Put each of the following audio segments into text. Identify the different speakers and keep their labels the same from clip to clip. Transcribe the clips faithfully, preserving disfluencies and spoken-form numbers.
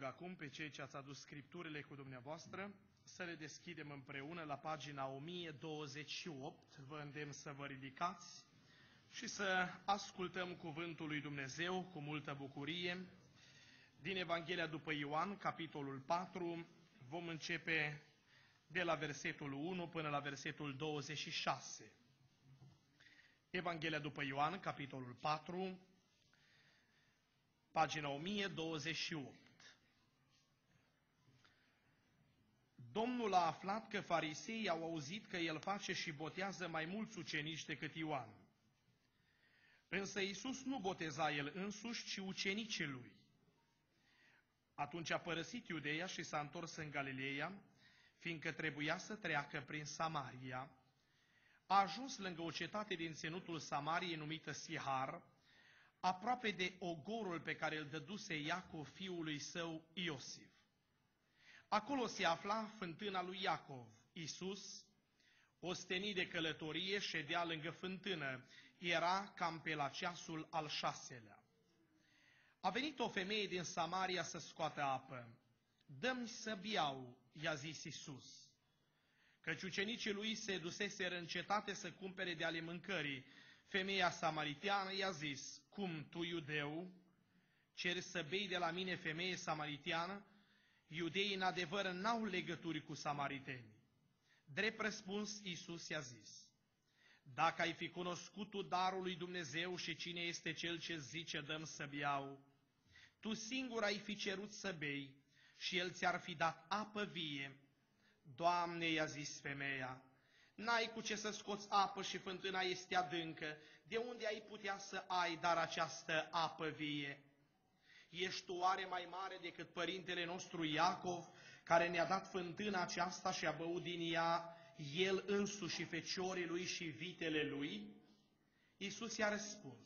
Speaker 1: rog acum pe cei ce ați adus scripturile cu dumneavoastră să le deschidem împreună la pagina o mie douăzeci și opt. Vă îndemn să vă ridicați și să ascultăm cuvântul lui Dumnezeu cu multă bucurie. Din Evanghelia după Ioan, capitolul patru, vom începe de la versetul unu până la versetul douăzeci și șase. Evanghelia după Ioan, capitolul patru, pagina o mie douăzeci și opt. Domnul a aflat că fariseii au auzit că el face și botează mai mulți ucenici decât Ioan. Însă Iisus nu boteza el însuși, ci ucenicii lui. Atunci a părăsit Iudeea și s-a întors în Galileea, fiindcă trebuia să treacă prin Samaria. A ajuns lângă o cetate din ținutul Samariei numită Sihar, aproape de ogorul pe care îl dăduse Iacov fiului său Iosif. Acolo se afla fântâna lui Iacov. Iisus, ostenit de călătorie, ședea lângă fântână. Era cam pe la ceasul al șaselea. A venit o femeie din Samaria să scoată apă. Dă-mi să beau, i-a zis Iisus, căci ucenicii lui se duseseră în cetate să cumpere de ale mâncării. Femeia samariteană i-a zis, cum tu, iudeu, ceri să bei de la mine, femeie samariteană? Iudeii în adevăr n-au legături cu samaritenii. Drept răspuns, Iisus i-a zis, dacă ai fi cunoscut tu darul lui Dumnezeu și cine este cel ce zice dăm să beau, tu singur ai fi cerut să bei și el ți-ar fi dat apă vie. Doamne, i-a zis femeia, n-ai cu ce să scoți apă și fântâna este adâncă, de unde ai putea să ai dar această apă vie? Ești tu oare mai mare decât părintele nostru Iacov, care ne-a dat fântâna aceasta și a băut din ea el însuși și feciorii lui și vitele lui? Iisus i-a răspuns,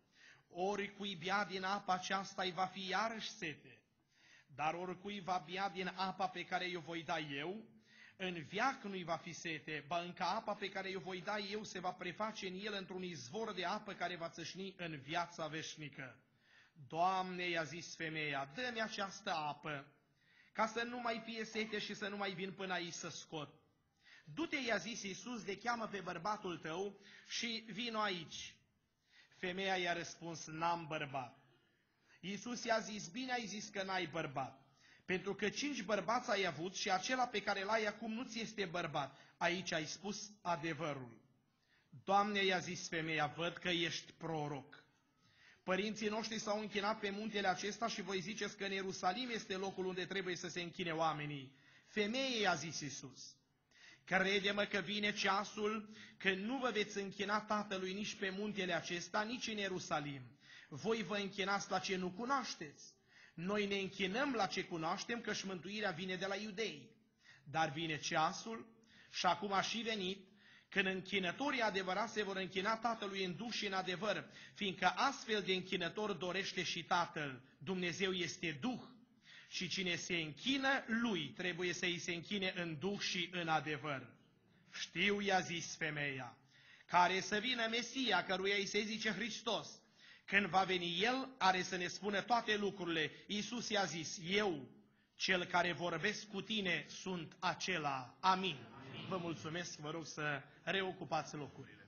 Speaker 1: oricui bea din apa aceasta îi va fi iarăși sete, dar oricui va bea din apa pe care i-o voi da eu, în veac nu-i va fi sete, ba încă apa pe care i-o voi da eu se va preface în el într-un izvor de apă care va țâșni în viața veșnică. Doamne, i-a zis femeia, dă-mi această apă, ca să nu mai fie sete și să nu mai vin până aici să scot. Du-te, i-a zis Iisus, de cheamă pe bărbatul tău și vino aici. Femeia i-a răspuns, n-am bărbat. Iisus i-a zis, bine ai zis că n-ai bărbat, pentru că cinci bărbați ai avut și acela pe care l-ai acum nu ți este bărbat. Aici ai spus adevărul. Doamne, i-a zis femeia, văd că ești proroc. Părinții noștri s-au închinat pe muntele acesta și voi ziceți că în Ierusalim este locul unde trebuie să se închine oamenii. Femeie, i-a zis Iisus, crede-mă că vine ceasul când nu vă veți închina Tatălui nici pe muntele acesta, nici în Ierusalim. Voi vă închinați la ce nu cunoașteți. Noi ne închinăm la ce cunoaștem, căci mântuirea vine de la iudei. Dar vine ceasul, și acum a și venit, când închinătorii adevărați se vor închina Tatălui în duh și în adevăr, fiindcă astfel de închinător dorește și Tatăl. Dumnezeu este Duh și cine se închină lui trebuie să îi se închine în duh și în adevăr. Știu, i-a zis femeia, care să vină Mesia, căruia îi se zice Hristos. Când va veni El, are să ne spună toate lucrurile. Iisus i-a zis, eu, cel care vorbesc cu tine, sunt acela. Amin. Amin. Vă mulțumesc, vă rog să reocupați locurile.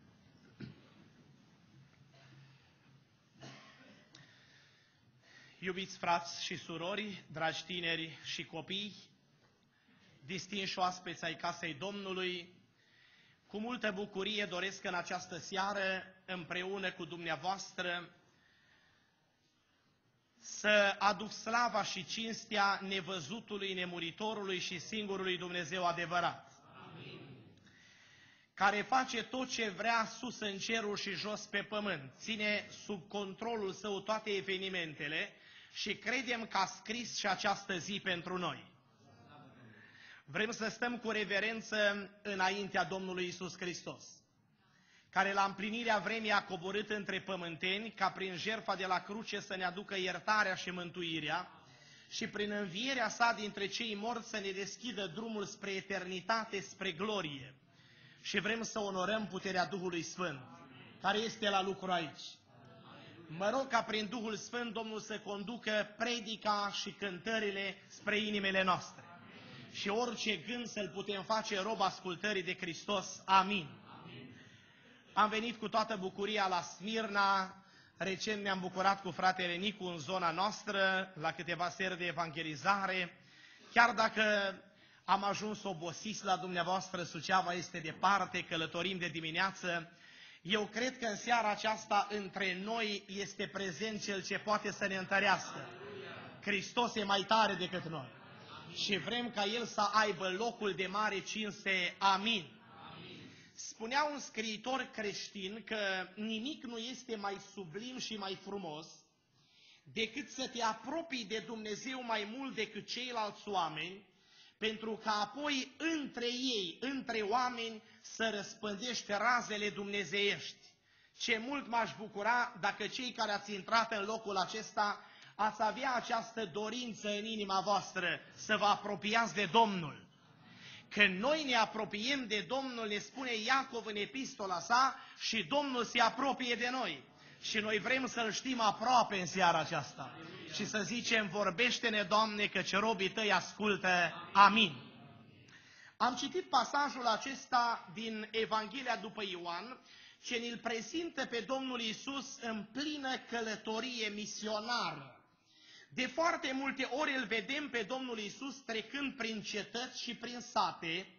Speaker 1: Iubiți frați și surori, dragi tineri și copii, distinși oaspeți ai casei Domnului, cu multă bucurie doresc în această seară, împreună cu dumneavoastră, să aduc slava și cinstea nevăzutului, nemuritorului și singurului Dumnezeu adevărat, Amin, care face tot ce vrea sus în cerul și jos pe pământ, ține sub controlul său toate evenimentele și credem că a scris și această zi pentru noi. Vrem să stăm cu reverență înaintea Domnului Iisus Hristos, care la împlinirea vremii a coborât între pământeni ca prin jertfa de la cruce să ne aducă iertarea și mântuirea și prin învierea sa dintre cei morți să ne deschidă drumul spre eternitate, spre glorie. Și vrem să onorăm puterea Duhului Sfânt, care este la lucru aici. Mă rog ca prin Duhul Sfânt Domnul să conducă predica și cântările spre inimile noastre. Și orice gând să-l putem face rob ascultării de Hristos. Amin. Amin. Am venit cu toată bucuria la Smirna. Recent ne-am bucurat cu fratele Nicu în zona noastră, la câteva seri de evangelizare. Chiar dacă am ajuns obosiți la dumneavoastră, Suceava este departe, călătorim de dimineață. Eu cred că în seara aceasta între noi este prezent Cel ce poate să ne întărească. Hristos e mai tare decât noi. Și vrem ca El să aibă locul de mare cinste. Amin. Spunea un scriitor creștin că nimic nu este mai sublim și mai frumos decât să te apropii de Dumnezeu mai mult decât ceilalți oameni, pentru ca apoi între ei, între oameni, să răspândești razele dumnezeiești. Ce mult m-aș bucura dacă cei care ați intrat în locul acesta ați avea această dorință în inima voastră să vă apropiați de Domnul. Când noi ne apropiem de Domnul, ne spune Iacov în epistola sa, și Domnul se apropie de noi. Și noi vrem să-L știm aproape în seara aceasta. Și să zicem, vorbește-ne, Doamne, căci robii Tăi ascultă. Amin. Am citit pasajul acesta din Evanghelia după Ioan, ce ne-l prezintă pe Domnul Iisus în plină călătorie misionară. De foarte multe ori îl vedem pe Domnul Iisus trecând prin cetăți și prin sate,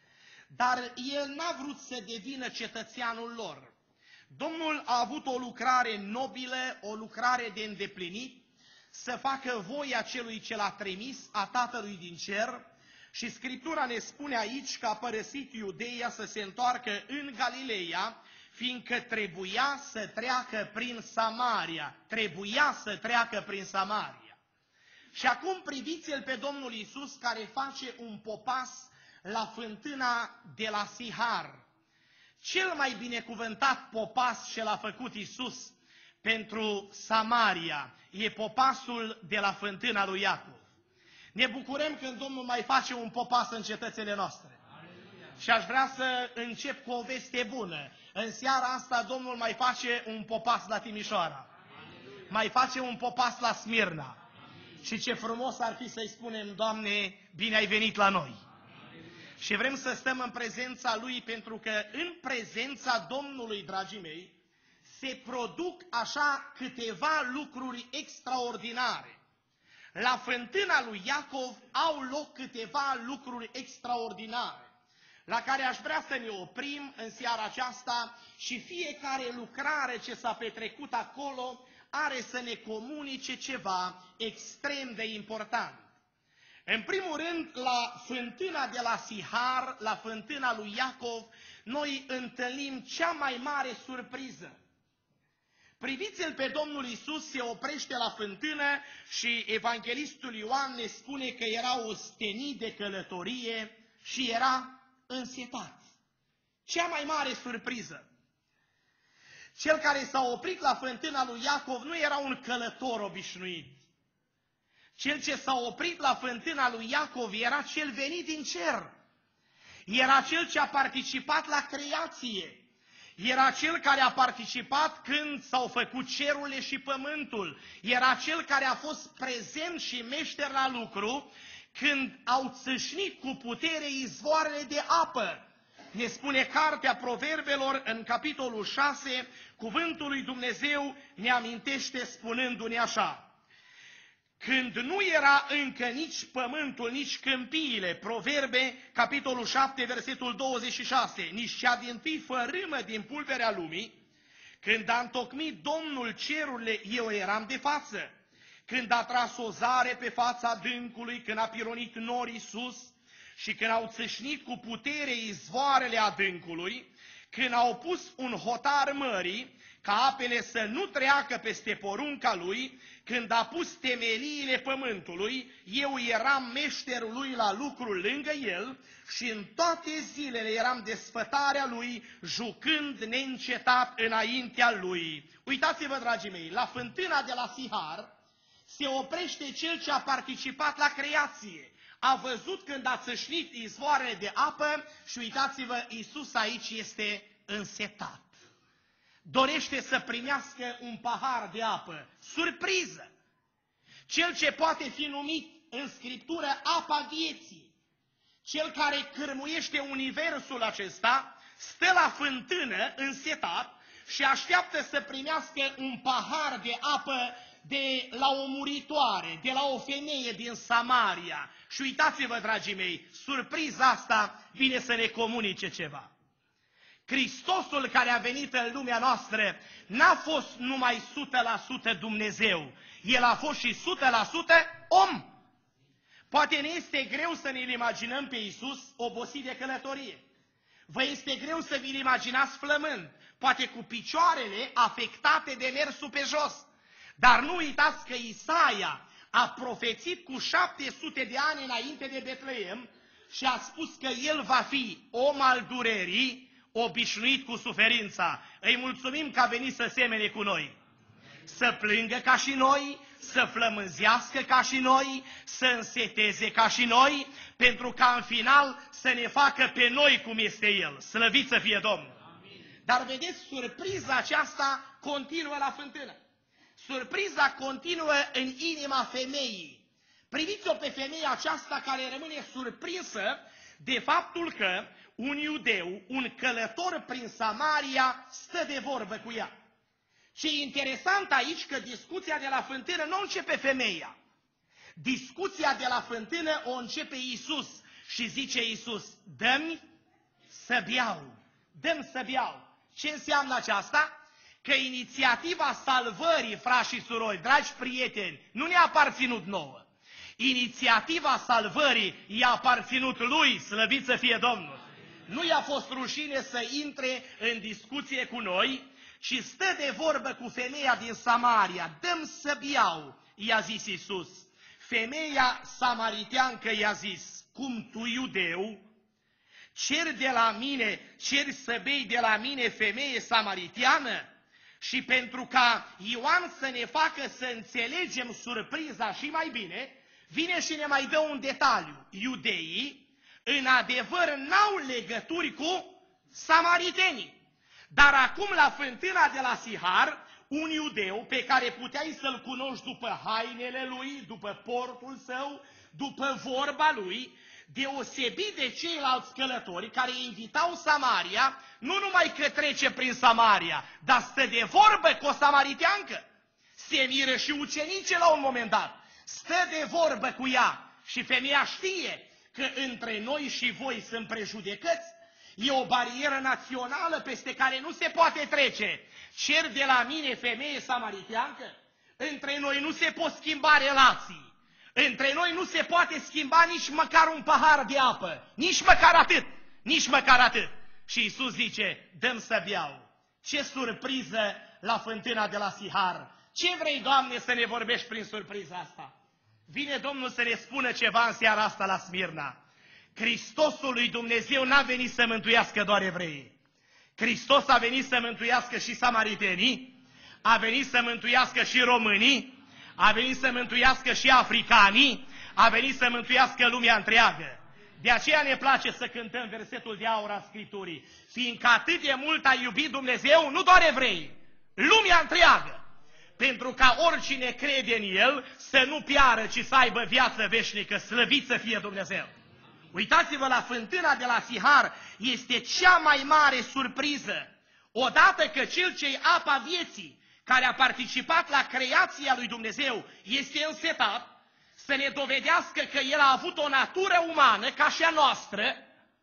Speaker 1: dar El n-a vrut să devină cetățeanul lor. Domnul a avut o lucrare nobilă, o lucrare de îndeplinit, să facă voia celui ce l-a trimis, a Tatălui din cer, și Scriptura ne spune aici că a părăsit Iudeia să se întoarcă în Galileea, fiindcă trebuia să treacă prin Samaria. Trebuia să treacă prin Samaria. Și acum priviți-l pe Domnul Iisus care face un popas la fântâna de la Sihar. Cel mai binecuvântat popas ce l-a făcut Iisus pentru Samaria e popasul de la fântâna lui Iacov. Ne bucurăm când Domnul mai face un popas în cetățile noastre. Aleluia. Și aș vrea să încep cu o veste bună. În seara asta Domnul mai face un popas la Timișoara. Aleluia. Mai face un popas la Smirna. Aleluia. Și ce frumos ar fi să-i spunem, Doamne, bine ai venit la noi. Aleluia. Și vrem să stăm în prezența Lui, pentru că în prezența Domnului, dragii mei, se produc așa câteva lucruri extraordinare. La fântâna lui Iacov au loc câteva lucruri extraordinare, la care aș vrea să ne oprim în seara aceasta, și fiecare lucrare ce s-a petrecut acolo are să ne comunice ceva extrem de important. În primul rând, la fântâna de la Sihar, la fântâna lui Iacov, noi întâlnim cea mai mare surpriză. Priviți-l pe Domnul Iisus, se oprește la fântână și evanghelistul Ioan ne spune că era ostenit de călătorie și era însetat. Cea mai mare surpriză. Cel care s-a oprit la fântâna lui Iacov nu era un călător obișnuit. Cel ce s-a oprit la fântâna lui Iacov era cel venit din cer. Era cel ce a participat la creație. Era cel care a participat când s-au făcut cerurile și pământul. Era cel care a fost prezent și meșter la lucru când au țâșnit cu putere izvoarele de apă. Ne spune Cartea Proverbelor în capitolul șase, cuvântul lui Dumnezeu ne amintește spunându-ne așa: când nu era încă nici pământul, nici câmpiile, Proverbe, capitolul șapte, versetul douăzeci și șase, nici cea dintâi fărâmă din pulberea lumii, când a întocmit Domnul cerurile, eu eram de față, când a tras o zare pe fața adâncului, când a pironit norii sus și când au țâșnit cu putere izvoarele adâncului, când au pus un hotar mării, ca apele să nu treacă peste porunca lui, când a pus temeliile pământului, eu eram meșterul lui la lucru lângă el și în toate zilele eram desfătarea lui, jucând neîncetat înaintea lui. Uitați-vă, dragii mei, la fântâna de la Sihar se oprește cel ce a participat la creație. A văzut când a țâșnit izvoarele de apă și uitați-vă, Iisus aici este însetat. dorește să primească un pahar de apă. Surpriză! Cel ce poate fi numit în Scriptură apa vieții, cel care cârmuiește universul acesta, stă la fântână însetat și așteaptă să primească un pahar de apă de la o muritoare, de la o femeie din Samaria. Și uitați-vă, dragii mei, surpriza asta vine să ne comunice ceva. Hristosul care a venit în lumea noastră n-a fost numai o sută la sută Dumnezeu, El a fost și o sută la sută om. Poate ne este greu să ne-l imaginăm pe Iisus obosit de călătorie. Vă este greu să vi-l imaginați flămând, poate cu picioarele afectate de mersul pe jos. Dar nu uitați că Isaia a profețit cu șapte sute de ani înainte de Betleem și a spus că el va fi om al durerii, obișnuit cu suferința. Îi mulțumim că a venit să semene cu noi. Să plângă ca și noi, să flămânzească ca și noi, să înseteze ca și noi, pentru ca în final să ne facă pe noi cum este El. Slăvit să fie Domnul! Amin. Dar vedeți, surpriza aceasta continuă la fântână. Surpriza continuă în inima femeii. Priviți-o pe femeia aceasta care rămâne surprinsă de faptul că un iudeu, un călător prin Samaria, stă de vorbă cu ea. Ce e interesant aici că discuția de la fântână nu începe femeia. Discuția de la fântână o începe Iisus și zice Iisus, dă-mi să beau, dă-mi să beau. Ce înseamnă aceasta? Că inițiativa salvării, frați și surori, dragi prieteni, nu ne-a aparținut nouă. Inițiativa salvării i-a aparținut lui, slăvit să fie Domnul. Nu i-a fost rușine să intre în discuție cu noi, și stă de vorbă cu femeia din Samaria. Dă-mi să beau, i-a zis Iisus. Femeia samariteancă i-a zis, cum tu, iudeu, ceri de la mine, ceri să bei de la mine, femeie samariteană? Și pentru ca Ioan să ne facă să înțelegem surpriza și mai bine, vine și ne mai dă un detaliu. Iudeii, în adevăr, n-au legături cu samaritenii. Dar acum la fântâna de la Sihar, un iudeu pe care puteai să-l cunoști după hainele lui, după portul său, după vorba lui, deosebit de ceilalți călători care îi invitau Samaria, nu numai că trece prin Samaria, dar stă de vorbă cu o samariteancă. Se miră și ucenicii la un moment dat. Stă de vorbă cu ea și femeia știe că între noi și voi sunt prejudecăți. E o barieră națională peste care nu se poate trece. Cer de la mine, femeie samariteancă? Între noi nu se pot schimba relații. Între noi nu se poate schimba nici măcar un pahar de apă. Nici măcar atât. Nici măcar atât. Și Iisus zice, dă-mi să beau. Ce surpriză la fântâna de la Sihar. Ce vrei, Doamne, să ne vorbești prin surpriza asta? Vine Domnul să ne spună ceva în seara asta la Smirna. Hristosul lui Dumnezeu n-a venit să mântuiască doar evreii. Hristos a venit să mântuiască și samaritenii, a venit să mântuiască și românii, a venit să mântuiască și africanii, a venit să mântuiască lumea întreagă. De aceea ne place să cântăm versetul de aur al Scripturii, fiindcă atât de mult a iubit Dumnezeu, nu doar evrei, lumea întreagă, pentru ca oricine crede în El să nu piară, ci să aibă viață veșnică, slăvit să fie Dumnezeu. Uitați-vă la fântâna de la Sihar, este cea mai mare surpriză. Odată că cel ce-i apa vieții, care a participat la creația lui Dumnezeu, este însetat, să ne dovedească că El a avut o natură umană ca și a noastră,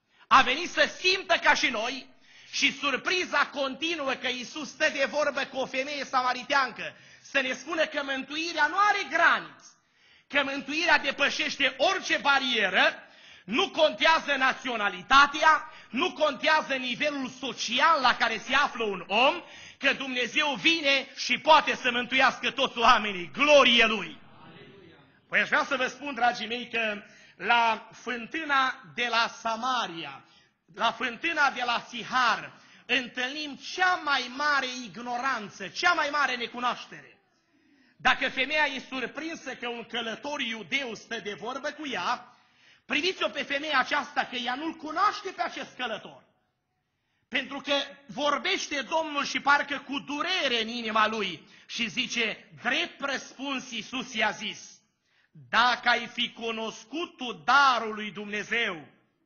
Speaker 1: a venit să simtă ca și noi și surpriza continuă că Iisus stă de vorbă cu o femeie samariteancă, să ne spună că mântuirea nu are graniți, că mântuirea depășește orice barieră. Nu contează naționalitatea, nu contează nivelul social la care se află un om, că Dumnezeu vine și poate să mântuiască toți oamenii. Glorie Lui! Aleluia. Păi aș vrea să vă spun, dragii mei, că la fântâna de la Samaria, la fântâna de la Sihar, întâlnim cea mai mare ignoranță, cea mai mare necunoaștere. Dacă femeia e surprinsă că un călător iudeu stă de vorbă cu ea, priviți-o pe femeia aceasta că ea nu-l cunoaște pe acest călător. Pentru că vorbește Domnul și parcă cu durere în inima lui și zice, drept răspuns Iisus i-a zis, dacă ai fi cunoscut tu darul lui Dumnezeu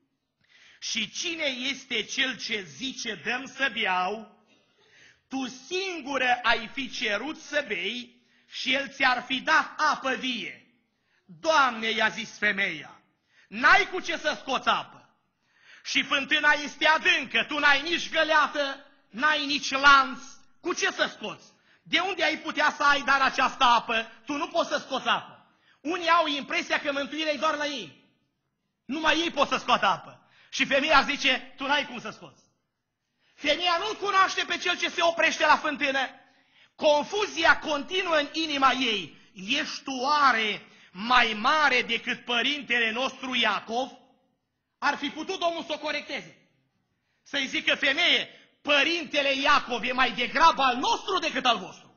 Speaker 1: și cine este cel ce zice dăm să beau, tu singură ai fi cerut să bei și el ți-ar fi dat apă vie. Doamne, i-a zis femeia, n-ai cu ce să scoți apă. Și fântâna este adâncă, tu n-ai nici găleată, n-ai nici lanț, cu ce să scoți? De unde ai putea să ai dar această apă? Tu nu poți să scoți apă. Unii au impresia că mântuirea e doar la ei. Numai ei pot să scoată apă. Și femeia zice, tu n-ai cum să scoți. Femeia nu-l cunoaște pe cel ce se oprește la fântână. Confuzia continuă în inima ei. Ești tu oare mai mare decât părintele nostru Iacov? Ar fi putut Domnul să o corecteze. Să-i zică, femeie, părintele Iacov e mai degrabă al nostru decât al vostru.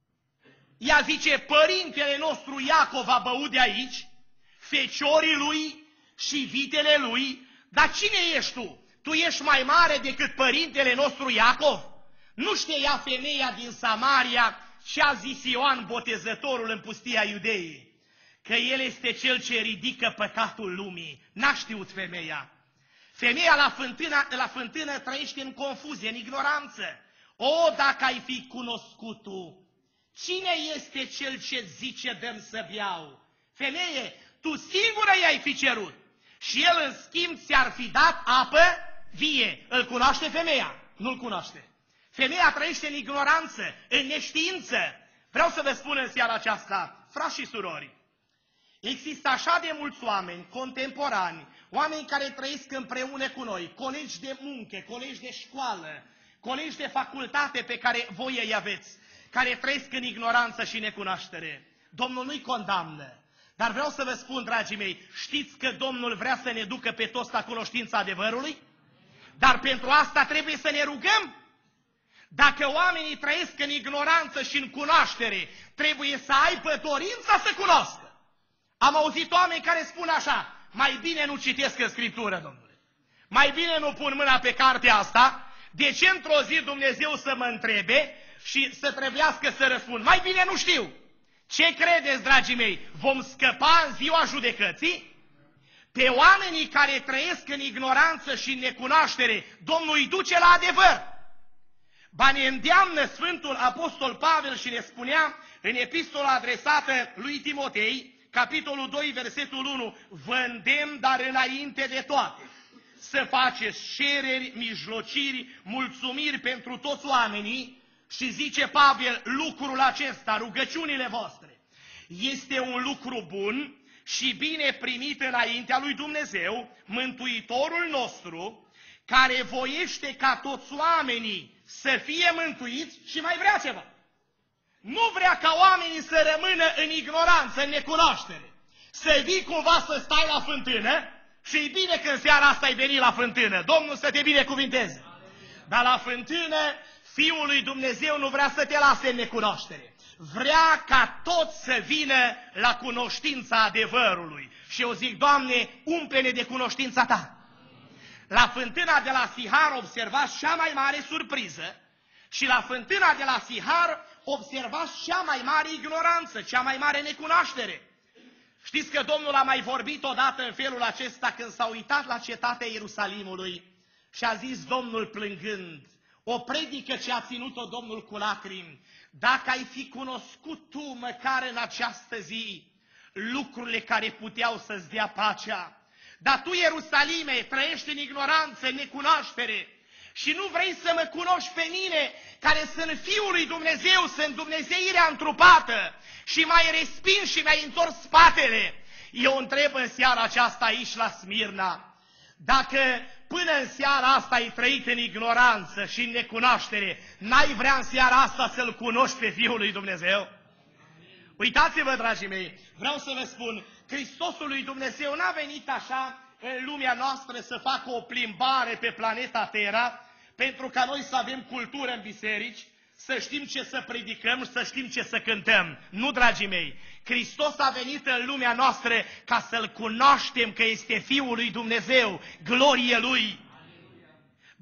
Speaker 1: Ea zice, părintele nostru Iacov a băut de aici, feciorii lui și vitele lui, dar cine ești tu? Tu ești mai mare decât părintele nostru Iacov? Nu știa femeia din Samaria ce a zis Ioan Botezătorul în pustia Iudeii, că el este cel ce ridică păcatul lumii. N-a știut femeia. Femeia la fântână, la fântână trăiește în confuzie, în ignoranță. O, dacă ai fi cunoscut tu, cine este cel ce zice dăm să beau? Femeie, tu singură i-ai fi cerut și el în schimb ți-ar fi dat apă vie. Îl cunoaște femeia? Nu-l cunoaște. Femeia trăiește în ignoranță, în neștiință. Vreau să vă spun în seara aceasta, frați și surori, există așa de mulți oameni contemporani, oameni care trăiesc împreună cu noi, colegi de muncă, colegi de școală, colegi de facultate pe care voi îi aveți, care trăiesc în ignoranță și necunoaștere. Domnul nu-i condamnă, dar vreau să vă spun, dragii mei, știți că Domnul vrea să ne ducă pe toți la cunoștința adevărului? Dar pentru asta trebuie să ne rugăm. Dacă oamenii trăiesc în ignoranță și în cunoaștere, trebuie să aibă dorința să cunoască. Am auzit oameni care spun așa, mai bine nu citesc în Scriptură, domnule. Mai bine nu pun mâna pe cartea asta, de ce într-o zi Dumnezeu să mă întrebe și să trebuiască să răspund? Mai bine nu știu. Ce credeți, dragii mei? Vom scăpa în ziua judecății? Pe oamenii care trăiesc în ignoranță și în necunoaștere, Domnul îi duce la adevăr. Ba ne îndeamnă Sfântul Apostol Pavel și ne spunea în epistola adresată lui Timotei, capitolul doi, versetul unu, vă îndemn, dar înainte de toate, să faceți cereri, mijlociri, mulțumiri pentru toți oamenii și zice Pavel, lucrul acesta, rugăciunile voastre, este un lucru bun și bine primit înaintea lui Dumnezeu, Mântuitorul nostru, care voiește ca toți oamenii să fie mântuiți și mai vrea ceva. Nu vrea ca oamenii să rămână în ignoranță, în necunoaștere. Să vii cumva să stai la fântână și e bine că în seara asta ai venit la fântână. Domnul să te binecuvinteze. Dar la fântână, Fiul lui Dumnezeu nu vrea să te lase în necunoaștere. Vrea ca toți să vină la cunoștința adevărului. Și eu zic, Doamne, umple-ne de cunoștința Ta. La fântâna de la Sihar observați cea mai mare surpriză și la fântâna de la Sihar observați cea mai mare ignoranță, cea mai mare necunoaștere. Știți că Domnul a mai vorbit odată în felul acesta când s-a uitat la cetatea Ierusalimului și a zis Domnul plângând, o predică ce a ținut-o Domnul cu lacrimi, dacă ai fi cunoscut tu măcar în această zi lucrurile care puteau să-ți dea pacea, dar tu, Ierusalime, trăiești în ignoranță, în necunoaștere și nu vrei să mă cunoști pe mine, care sunt Fiul lui Dumnezeu, sunt Dumnezeirea întrupată și m-ai respins și mi-ai întors spatele. Eu întreb în seara aceasta aici la Smirna, dacă până în seara asta ai trăit în ignoranță și în necunoaștere, n-ai vrea în seara asta să-L cunoști pe Fiul lui Dumnezeu? Uitați-vă, dragii mei, vreau să vă spun, Hristosul lui Dumnezeu n-a venit așa în lumea noastră să facă o plimbare pe planeta Terra, pentru ca noi să avem cultură în biserici, să știm ce să predicăm, să știm ce să cântăm. Nu, dragii mei, Hristos a venit în lumea noastră ca să-L cunoaștem că este Fiul lui Dumnezeu, glorie Lui.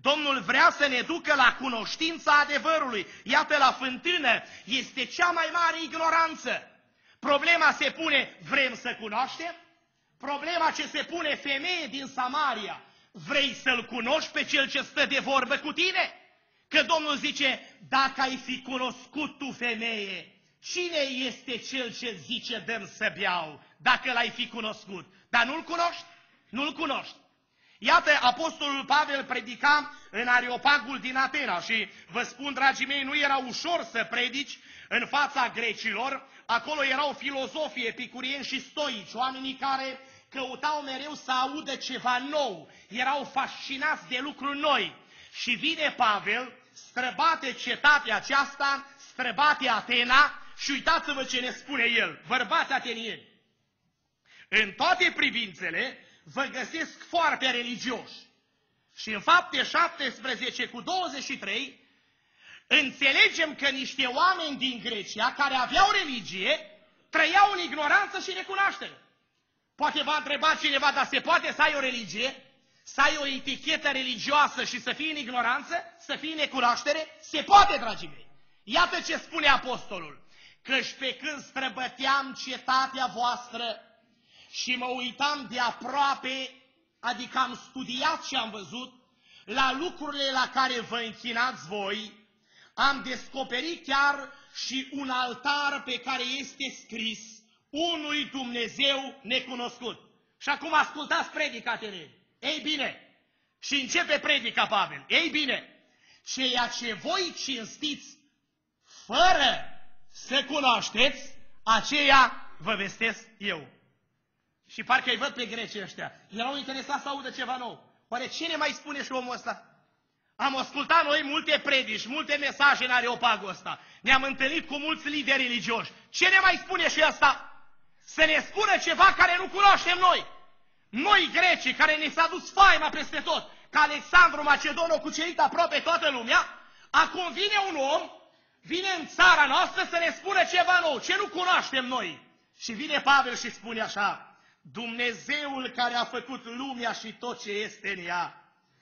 Speaker 1: Domnul vrea să ne ducă la cunoștința adevărului. Iată, la fântână este cea mai mare ignoranță. Problema se pune, vrem să cunoaștem? Problema ce se pune, femeie din Samaria, vrei să-l cunoști pe cel ce stă de vorbă cu tine? Că Domnul zice, dacă ai fi cunoscut tu, femeie, cine este cel ce zice dăm să beau, dacă l-ai fi cunoscut? Dar nu-l cunoști? Nu-l cunoști. Iată, apostolul Pavel predica în Areopagul din Atena și vă spun, dragii mei, nu era ușor să predici în fața grecilor. Acolo erau filozofii, epicurieni și stoici, oamenii care căutau mereu să audă ceva nou, erau fascinați de lucruri noi. Și vine Pavel, străbate cetatea aceasta, străbate Atena și uitați-vă ce ne spune el, bărbați atenieni. În toate privințele vă găsesc foarte religioși. Și în Fapte șaptesprezece cu douăzeci și trei înțelegem că niște oameni din Grecia care aveau religie trăiau în ignoranță și necunoaștere. Poate v-a întrebat cineva, dar se poate să ai o religie, să ai o etichetă religioasă și să fii în ignoranță, să fii în necunoaștere? Se poate, dragii mei. Iată ce spune apostolul, căci pe când străbăteam cetatea voastră și mă uitam de aproape, adică am studiat și am văzut, la lucrurile la care vă închinați voi, am descoperit chiar și un altar pe care este scris unui Dumnezeu necunoscut. Și acum ascultați predica, ateneni. Ei bine, și începe predica Pavel. Ei bine, ceea ce voi cinstiți fără să cunoașteți, aceea vă vestesc eu. Și parcă îi văd pe grecii ăștia. Erau interesați să audă ceva nou. Oare ce ne mai spune și omul ăsta? Am ascultat noi multe predici, multe mesaje în Areopagul ăsta. Ne-am întâlnit cu mulți lideri religioși. Ce ne mai spune și ăsta? Să ne spună ceva care nu cunoaștem noi. Noi grecii, care ne s-a dus faima peste tot, că Alexandru Macedon a cucerit aproape toată lumea, acum vine un om, vine în țara noastră să ne spună ceva nou, ce nu cunoaștem noi. Și vine Pavel și spune așa, Dumnezeul care a făcut lumea și tot ce este în ea,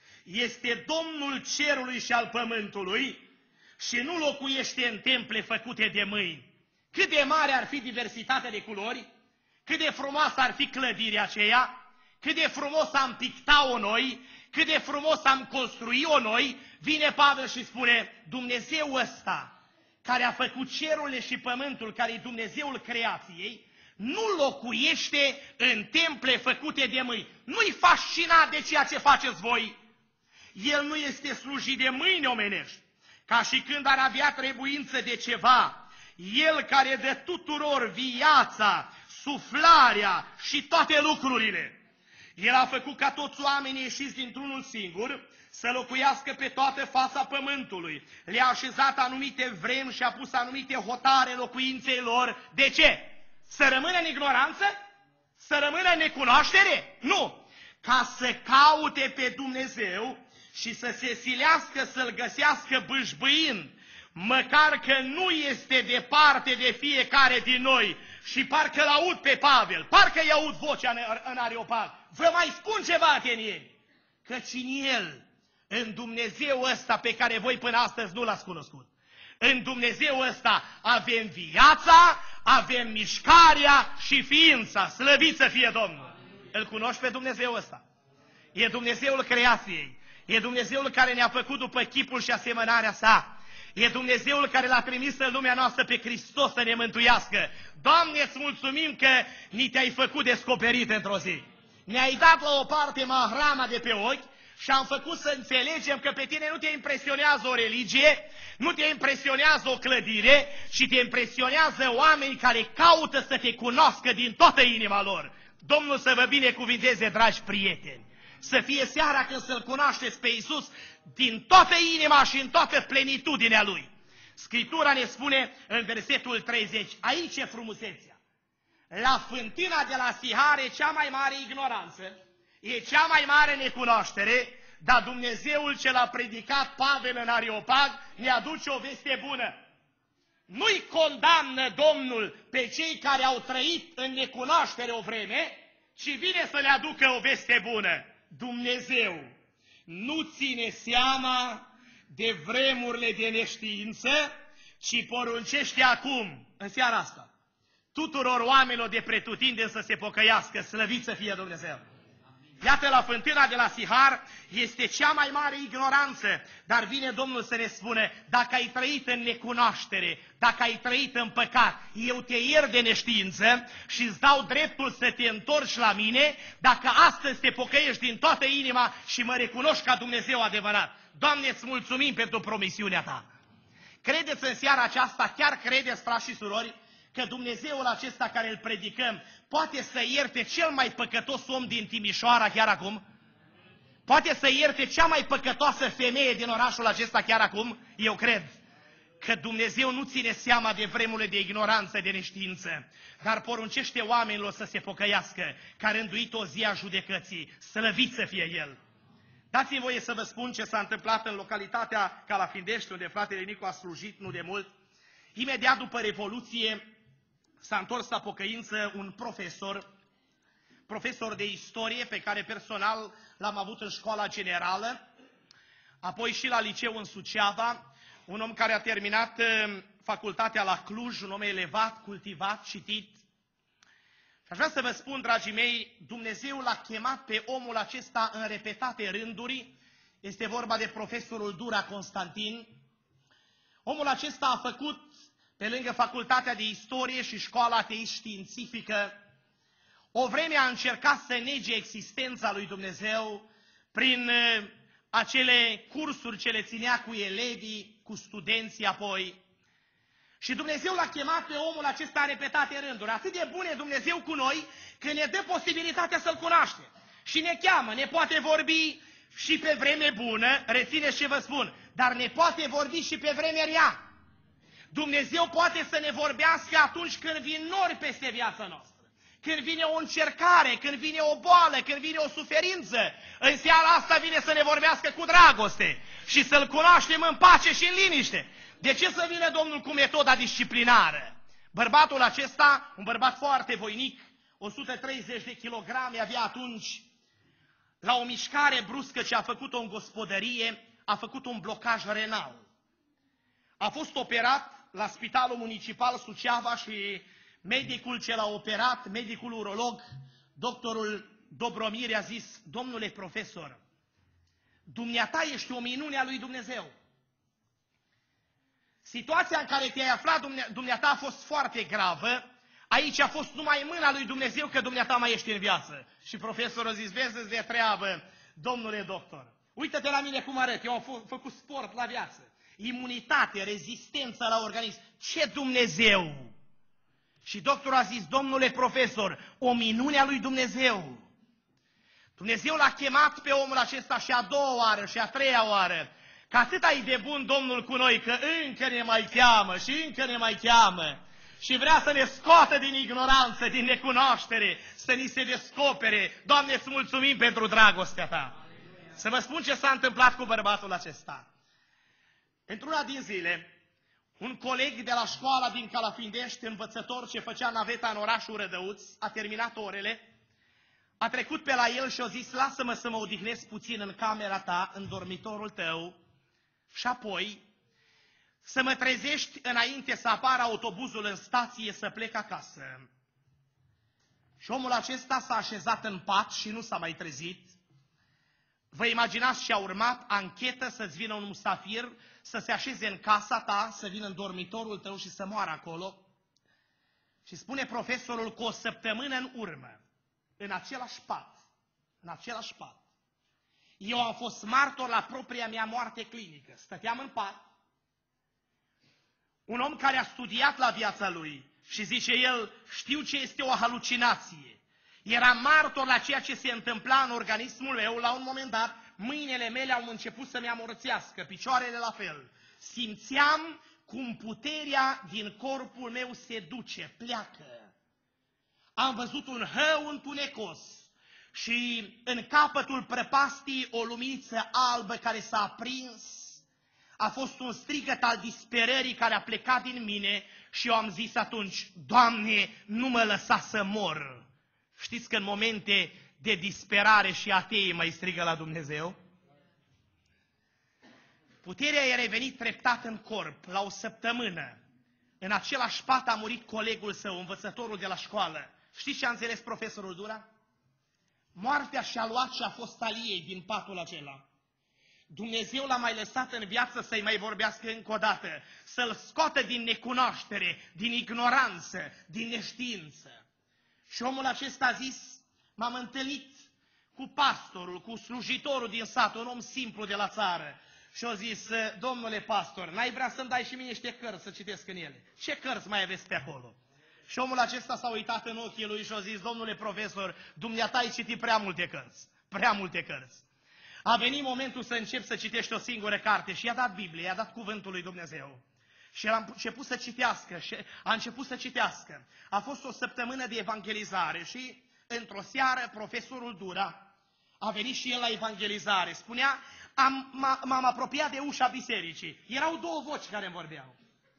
Speaker 1: este Domnul cerului și al pământului și nu locuiește în temple făcute de mâini. Cât de mare ar fi diversitatea de culori, cât de frumoasă ar fi clădirea aceea, cât de frumos am picta-o noi, cât de frumos am construi-o noi, vine Pavel și spune, Dumnezeu ăsta, care a făcut cerurile și pământul, care e Dumnezeul creației, nu locuiește în temple făcute de mâini. Nu-i fascinat de ceea ce faceți voi. El nu este slujit de mâini omenești, ca și când ar avea trebuință de ceva. El care dă tuturor viața, suflarea și toate lucrurile. El a făcut ca toți oamenii ieșiți dintr-unul singur să locuiască pe toată fața pământului. Le-a așezat anumite vremi și a pus anumite hotare locuinței lor. De ce? Să rămână în ignoranță? Să rămână în necunoaștere? Nu! Ca să caute pe Dumnezeu și să se silească să-L găsească bâșbâind, măcar că nu este departe de fiecare din noi. Și parcă-l aud pe Pavel, parcă-i aud vocea în, în Areopag. Vă mai spun ceva, atenieni, căci în El, în Dumnezeu ăsta pe care voi până astăzi nu L-ați cunoscut, în Dumnezeu ăsta avem viața, avem mișcarea și ființa. Slăvit să fie Domnul! Îl cunoști pe Dumnezeu ăsta? E Dumnezeul creației. E Dumnezeul care ne-a făcut după chipul și asemănarea sa. E Dumnezeul care L-a trimis în lumea noastră pe Hristos să ne mântuiască. Doamne, îți mulțumim că ni te-ai făcut descoperit într-o zi. Ne-ai dat la o parte mahrama de pe ochi și am făcut să înțelegem că pe tine nu te impresionează o religie, nu te impresionează o clădire, ci te impresionează oameni care caută să te cunoască din toată inima lor. Domnul să vă binecuvinteze, dragi prieteni! Să fie seara când să-L cunoașteți pe Iisus din toată inima și în toată plenitudinea Lui. Scriptura ne spune în versetul treizeci, aici e frumusețea. La fântâna de la Sihare e cea mai mare ignoranță, e cea mai mare necunoaștere, dar Dumnezeul ce l-a predicat Pavel în Areopag ne aduce o veste bună. Nu-i condamnă Domnul pe cei care au trăit în necunoaștere o vreme, ci vine să le aducă o veste bună. Dumnezeu, nu ține seama de vremurile de neștiință, ci poruncește acum, în seara asta, tuturor oamenilor de pretutindeni să se pocăiască, slăvit să fie Dumnezeu. Iată, la fântâna de la Sihar este cea mai mare ignoranță, dar vine Domnul să ne spună, dacă ai trăit în necunoaștere, dacă ai trăit în păcat, eu te iert de neștiință și îți dau dreptul să te întorci la mine, dacă astăzi te pocăiești din toată inima și mă recunoști ca Dumnezeu adevărat. Doamne, îți mulțumim pentru promisiunea ta. Credeți în seara aceasta, chiar credeți, frați și surori, că Dumnezeul acesta care îl predicăm poate să ierte cel mai păcătos om din Timișoara chiar acum? Poate să ierte cea mai păcătoasă femeie din orașul acesta chiar acum? Eu cred că Dumnezeu nu ține seama de vremurile de ignoranță, de neștiință, dar poruncește oamenilor să se pocăiască, că a rânduit o zi a judecății, slăvit să fie El. Dați-mi voie să vă spun ce s-a întâmplat în localitatea Calafindești, unde fratele Nicu a slujit nu de mult. Imediat după Revoluție s-a întors la pocăință un profesor, profesor de istorie, pe care personal l-am avut în școala generală, apoi și la liceu în Suceava, un om care a terminat facultatea la Cluj, un om elevat, cultivat, citit. Și aș vrea să vă spun, dragii mei, Dumnezeu l-a chemat pe omul acesta în repetate rânduri. Este vorba de profesorul Dura Constantin. Omul acesta a făcut, pe lângă facultatea de istorie și școala ateist științifică, o vreme a încercat să nege existența lui Dumnezeu prin acele cursuri ce le ținea cu elevii, cu studenții apoi. Și Dumnezeu l-a chemat pe omul acesta în repetate rânduri. Atât de bun e Dumnezeu cu noi, că ne dă posibilitatea să-L cunoaștem. Și ne cheamă, ne poate vorbi și pe vreme bună, rețineți ce vă spun, dar ne poate vorbi și pe vreme rea. Dumnezeu poate să ne vorbească atunci când vin nori peste viața noastră, când vine o încercare, când vine o boală, când vine o suferință. În seara asta vine să ne vorbească cu dragoste și să-L cunoaștem în pace și în liniște. De ce să vină Domnul cu metoda disciplinară? Bărbatul acesta, un bărbat foarte voinic, o sută treizeci de kilograme avea atunci, la o mișcare bruscă ce a făcut-o în gospodărie, a făcut un blocaj renal. A fost operat la Spitalul Municipal Suceava și medicul ce l-a operat, medicul urolog, doctorul Dobromir, a zis, domnule profesor, dumneata ești o minune a lui Dumnezeu. Situația în care te-ai aflat, dumneata, a fost foarte gravă. Aici a fost numai mâna lui Dumnezeu că dumneata mai ești în viață. Și profesorul a zis, vezi de treabă, domnule doctor. Uită-te la mine cum arăt, eu am făcut sport la viață. Imunitate, rezistență la organism. Ce Dumnezeu! Și doctorul a zis, domnule profesor, o minune a lui Dumnezeu. Dumnezeu l-a chemat pe omul acesta și a doua oară și a treia oară. Că atât ai de bun Domnul cu noi, că încă ne mai cheamă și încă ne mai cheamă. Și vrea să ne scoată din ignoranță, din necunoaștere, să ni se descopere. Doamne, îți mulțumim pentru dragostea ta. Să vă spun ce s-a întâmplat cu bărbatul acesta. Într-una din zile, un coleg de la școala din Calafindești, învățător ce făcea naveta în orașul Rădăuț, a terminat orele, a trecut pe la el și a zis, lasă-mă să mă odihnesc puțin în camera ta, în dormitorul tău, și apoi să mă trezești înainte să apară autobuzul în stație să plec acasă. Și omul acesta s-a așezat în pat și nu s-a mai trezit. Vă imaginați ce a urmat? Anchetă, să-ți vină un musafir, să se așeze în casa ta, să vină în dormitorul tău și să moară acolo. Și spune profesorul că o săptămână în urmă, în același pat, în același pat, eu am fost martor la propria mea moarte clinică. Stăteam în pat, un om care a studiat la viața lui și zice el, știu ce este o halucinație. Era martor la ceea ce se întâmpla în organismul meu, la un moment dat, mâinile mele au început să-mi amorțească, picioarele la fel. Simțeam cum puterea din corpul meu se duce, pleacă. Am văzut un hău întunecos și în capătul prăpastii o luminiță albă care s-a aprins. A fost un strigăt al disperării care a plecat din mine și eu am zis atunci, Doamne, nu mă lăsa să mor. Știți că în momente de disperare și ateii mai strigă la Dumnezeu? Puterea i-a revenit treptat în corp, la o săptămână. În același pat a murit colegul său, învățătorul de la școală. Știți ce a înțeles profesorul Dura? Moartea și-a luat și a fost al ei din patul acela. Dumnezeu l-a mai lăsat în viață să-i mai vorbească încă o dată, să-l scoată din necunoaștere, din ignoranță, din neștiință. Și omul acesta a zis, m-am întâlnit cu pastorul, cu slujitorul din sat, un om simplu de la țară. Și a zis, domnule pastor, n-ai vrea să-mi dai și mie niște cărți să citesc în ele? Ce cărți mai aveți pe acolo? Și omul acesta s-a uitat în ochii lui și a zis, domnule profesor, dumneata ai citit prea multe cărți, prea multe cărți. A venit momentul să încep să citești o singură carte și i-a dat Biblie, i-a dat cuvântul lui Dumnezeu. Și el a început să citească și a început să citească. A fost o săptămână de evangelizare și într-o seară profesorul Dura a venit și el la evangelizare. Spunea, am, m-am apropiat de ușa bisericii. Erau două voci care îmi vorbeau.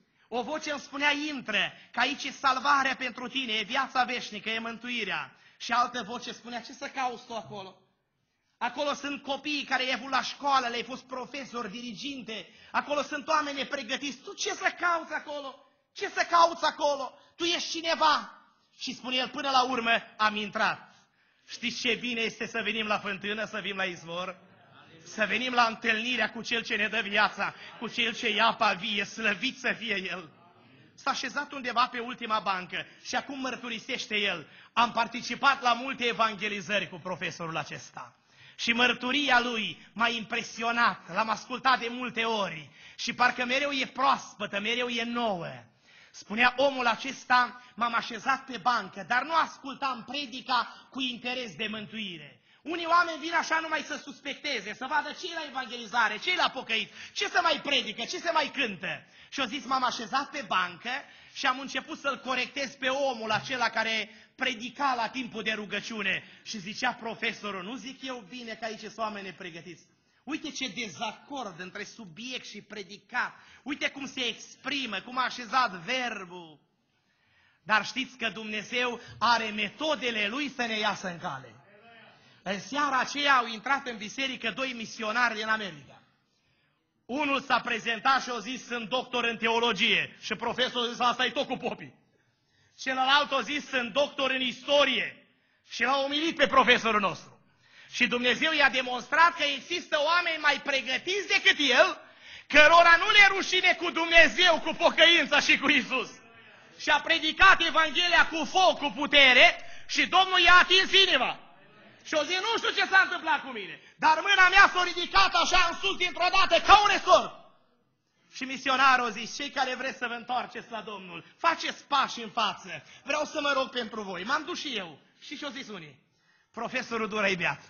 Speaker 1: O voce îmi spunea, intră, că aici e salvarea pentru tine, e viața veșnică, e mântuirea. Și altă voce spunea, ce să cauți tu acolo? Acolo sunt copiii care i-ai avut la școală, le-ai fost profesori, diriginte, acolo sunt oameni nepregătiți. Tu ce să cauți acolo? Ce să cauți acolo? Tu ești cineva. Și spune el, până la urmă am intrat. Știți ce bine este să venim la fântână, să vin la izvor? Să venim la întâlnirea cu Cel ce ne dă viața, cu Cel ce ia apa vie, slăvit să fie El. S-a așezat undeva pe ultima bancă și acum mărturisește el. Am participat la multe evangelizări cu profesorul acesta. Și mărturia lui m-a impresionat, l-am ascultat de multe ori și parcă mereu e proaspătă, mereu e nouă. Spunea omul acesta, m-am așezat pe bancă, dar nu ascultam predica cu interes de mântuire. Unii oameni vin așa numai să suspecteze, să vadă ce-i la evangelizare, ce-i la pocăit, ce se mai predică, ce se mai cântă. Și au zis, m-am așezat pe bancă și am început să-l corectez pe omul acela care predica la timpul de rugăciune. Și zicea profesorul, nu zic eu bine că aici sunt oameni nepregătiți. Uite ce dezacord între subiect și predicat. Uite cum se exprimă, cum a așezat verbul. Dar știți că Dumnezeu are metodele Lui să ne iasă în cale. În seara aceea au intrat în biserică doi misionari din America. Unul s-a prezentat și a zis, sunt doctor în teologie. Și profesorul a zis, asta e tot cu popii. Celălalt a zis, sunt doctor în istorie. Și l-a umilit pe profesorul nostru. Și Dumnezeu i-a demonstrat că există oameni mai pregătiți decât el, cărora nu le rușine cu Dumnezeu, cu pocăința și cu Isus. Și a predicat Evanghelia cu foc, cu putere și Domnul i-a atins inima. Și o zi, nu știu ce s-a întâmplat cu mine, dar mâna mea s-a ridicat așa în sus dintr-o dată, ca un resort. Și misionarul a zis, cei care vreți să vă întoarceți la Domnul, faceți pași în față, vreau să mă rog pentru voi. M-am dus și eu. Și ce-o zis unii? Profesorul Dura-i beat.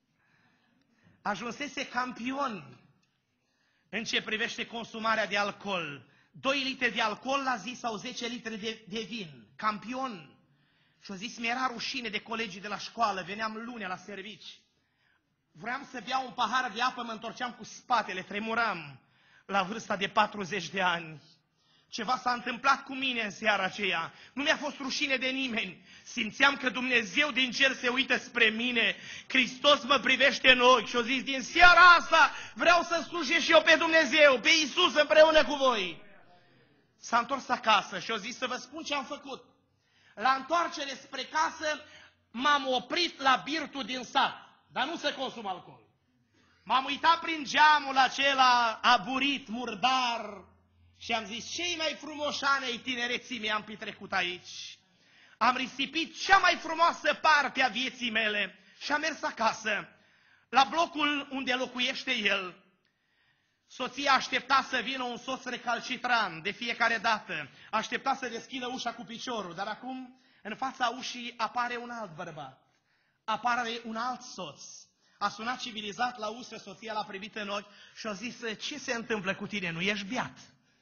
Speaker 1: Ajunsese campion în ce privește consumarea de alcool. doi litri de alcool la zi sau zece litri de, de vin. Campion. Și-o zis, mi-era rușine de colegii de la școală, veneam lunea la servici. Vreau să beau un pahar de apă, mă întorceam cu spatele, tremuram la vârsta de patruzeci de ani. Ceva s-a întâmplat cu mine în seara aceea. Nu mi-a fost rușine de nimeni. Simțeam că Dumnezeu din cer se uită spre mine. Hristos mă privește în ochi și-o zis, din seara asta vreau să slujesc și eu pe Dumnezeu, pe Iisus împreună cu voi. S-a întors acasă și-o zis, să vă spun ce am făcut. La întoarcere spre casă m-am oprit la birtul din sat, dar nu să consum alcool. M-am uitat prin geamul acela aburit, murdar și am zis, cei mai frumoși ani ai tinereții mei am petrecut aici. Am risipit cea mai frumoasă parte a vieții mele și am mers acasă, la blocul unde locuiește el. Soția aștepta să vină un soț recalcitrant de fiecare dată. Aștepta să deschidă ușa cu piciorul, dar acum în fața ușii apare un alt bărbat. Apare un alt soț. A sunat civilizat la ușă, soția l-a privit în ochi și a zis, ce se întâmplă cu tine? Nu ești beat?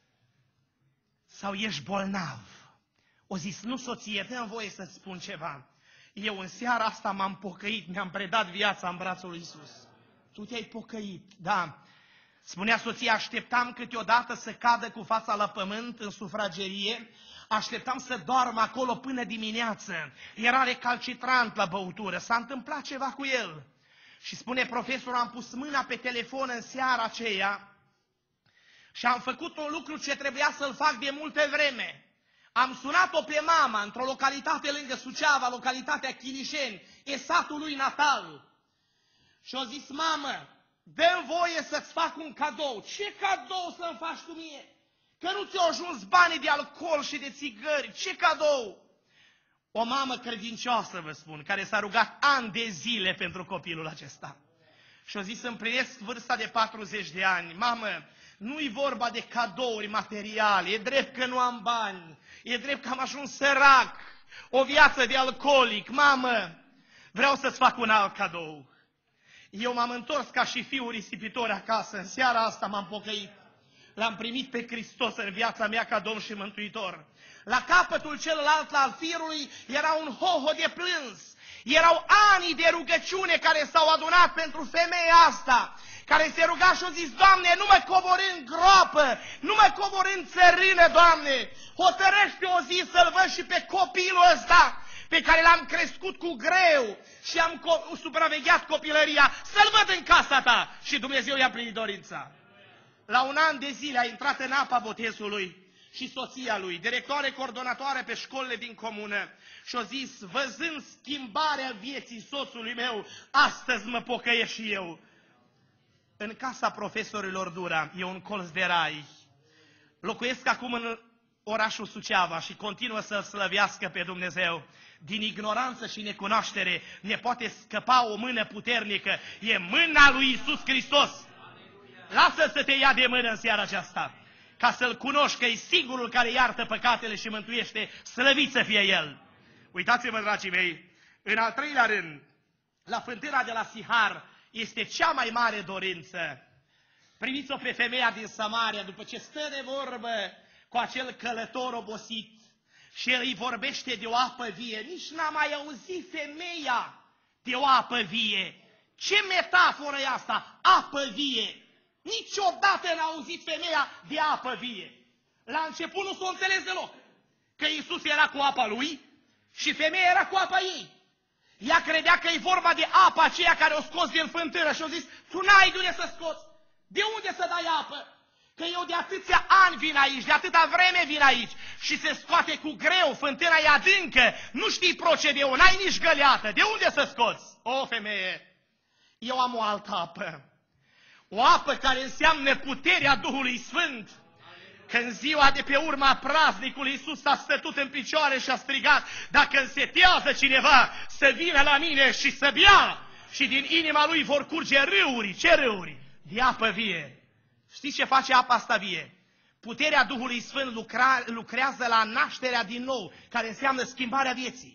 Speaker 1: Sau ești bolnav? O zis, nu soție, dă-mi voie să-ți spun ceva. Eu în seara asta m-am pocăit, mi-am predat viața în brațul lui Iisus. Tu te-ai pocăit, da. Spunea soția, așteptam câteodată să cadă cu fața la pământ în sufragerie, așteptam să doarm acolo până dimineață. Era recalcitrant la băutură, s-a întâmplat ceva cu el. Și spune profesorul, am pus mâna pe telefon în seara aceea Și am făcut un lucru ce trebuia să-l fac de multe vreme. Am sunat-o pe mama într-o localitate lângă Suceava, localitatea Chilișeni, e satul lui natal. Și a zis, mamă, dă-mi voie să-ți fac un cadou. Ce cadou să-mi faci tu mie? Că nu ți-au ajuns banii de alcool și de țigări. Ce cadou? O mamă credincioasă, vă spun, care s-a rugat ani de zile pentru copilul acesta. Și a zis, împlinesc vârsta de patruzeci de ani. Mamă, nu-i vorba de cadouri materiale, e drept că nu am bani, e drept că am ajuns sărac, o viață de alcoolic. Mamă, vreau să-ți fac un alt cadou. Eu m-am întors ca și fiul risipitor acasă, în seara asta m-am pocăit. L-am primit pe Hristos în viața mea ca Domn și Mântuitor. La capătul celălalt al firului era un hoho de plâns. Erau ani de rugăciune care s-au adunat pentru femeia asta, care se ruga și a zis, Doamne, nu mă coborî în groapă, nu mă coborî în țărână, Doamne, hotărăște o zi să-l văd și pe copilul ăsta, pe care l-am crescut cu greu și am co- supravegheat copilăria, să-l văd în casa ta. Și Dumnezeu i-a plinit dorința. La un an de zile a intrat în apa botezului și soția lui, directoare coordonatoare pe școlile din comună, și a zis, văzând schimbarea vieții soțului meu, astăzi mă pocăiesc și eu. În casa profesorilor Dura, e un colț de rai. Locuiesc acum în orașul Suceava și continuă să-L slăvească pe Dumnezeu. Din ignoranță și necunoaștere ne poate scăpa o mână puternică. E mâna lui Iisus Hristos. Lasă să te ia de mână în seara aceasta, ca să-L cunoști că e singurul care iartă păcatele și mântuiește, slăvit să fie El. Uitați-vă, dragii mei, în al treilea rând, la fântâna de la Sihar este cea mai mare dorință. Priviți-o pe femeia din Samaria, după ce stă de vorbă cu acel călător obosit și el îi vorbește de o apă vie. Nici n-a mai auzit femeia de o apă vie. Ce metaforă e asta? Apă vie. Niciodată n-a auzit femeia de apă vie. La început nu s-o înțeles deloc, că Iisus era cu apa lui și femeia era cu apa ei. Ea credea că e vorba de apa aceea care o scos din fântână și a zis, tu n-ai de unde să scoți. De unde să dai apă? Că eu de atâția ani vin aici, de atâta vreme vin aici și se scoate cu greu, fântâna e adâncă, nu știi procedeul, n-ai nici găleată, de unde să scoți? O, femeie, eu am o altă apă, o apă care înseamnă puterea Duhului Sfânt. Că în ziua de pe urma praznicului Iisus a stătut în picioare și a strigat, dacă însetează cineva să vină la mine și să bea, și din inima lui vor curge râuri. Ce râuri? De apă vie. Știți ce face apa asta vie? Puterea Duhului Sfânt lucra, lucrează la nașterea din nou, care înseamnă schimbarea vieții.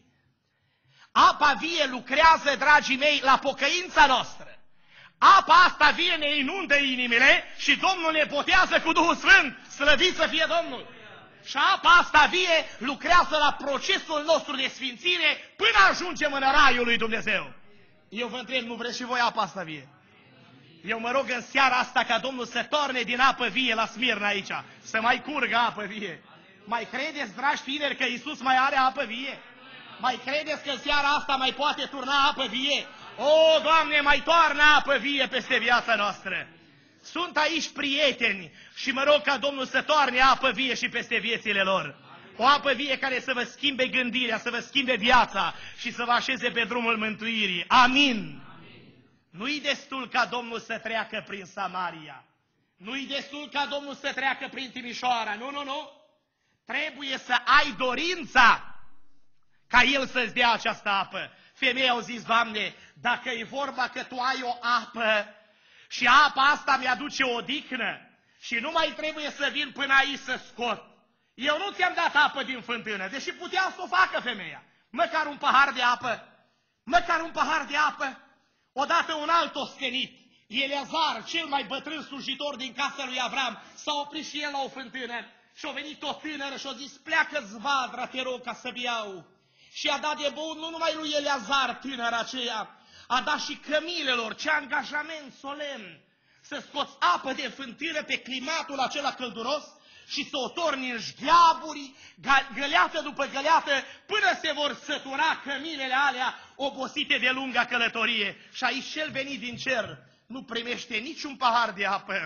Speaker 1: Apa vie lucrează, dragii mei, la pocăința noastră. Apa asta vie ne inundă inimile și Domnul ne botează cu Duhul Sfânt, slăvit să fie Domnul. Și apa asta vie lucrează la procesul nostru de sfințire până ajungem în raiul lui Dumnezeu. Eu vă întreb, nu vreți și voi apa asta vie? Eu mă rog în seara asta ca Domnul să torne din apă vie la Smirna aici, să mai curgă apă vie. Mai credeți, dragi tineri, că Iisus mai are apă vie? Mai credeți că în seara asta mai poate turna apă vie? O, Doamne, mai toarnă apă vie peste viața noastră. Sunt aici prieteni și mă rog ca Domnul să toarne apă vie și peste viețile lor. O apă vie care să vă schimbe gândirea, să vă schimbe viața și să vă așeze pe drumul mântuirii. Amin. Nu-i destul ca Domnul să treacă prin Samaria. Nu-i destul ca Domnul să treacă prin Timișoara. Nu, nu, nu. Trebuie să ai dorința ca El să-ți dea această apă. Femeia au zis, Doamne, dacă e vorba că Tu ai o apă și apa asta mi-aduce o odihnă și nu mai trebuie să vin până aici să scot. Eu nu ți-am dat apă din fântână, deși putea să o facă femeia. Măcar un pahar de apă, măcar un pahar de apă. Odată un alt ostenit, Eleazar, cel mai bătrân slujitor din casa lui Avram, s-a oprit și el la o fântână și a venit o tânără și a zis, pleacă-ți vadra, te rog, ca să beau. Și a dat de băut nu numai lui Eleazar, tânăra aceea, a dat și cămilelor, ce angajament solemn, să scoți apă de fântână pe climatul acela călduros și să o torni în șgheaburi, găleată după găleată, până se vor sătura cămilele alea obosite de lunga călătorie. Și aici cel venit din cer nu primește niciun pahar de apă,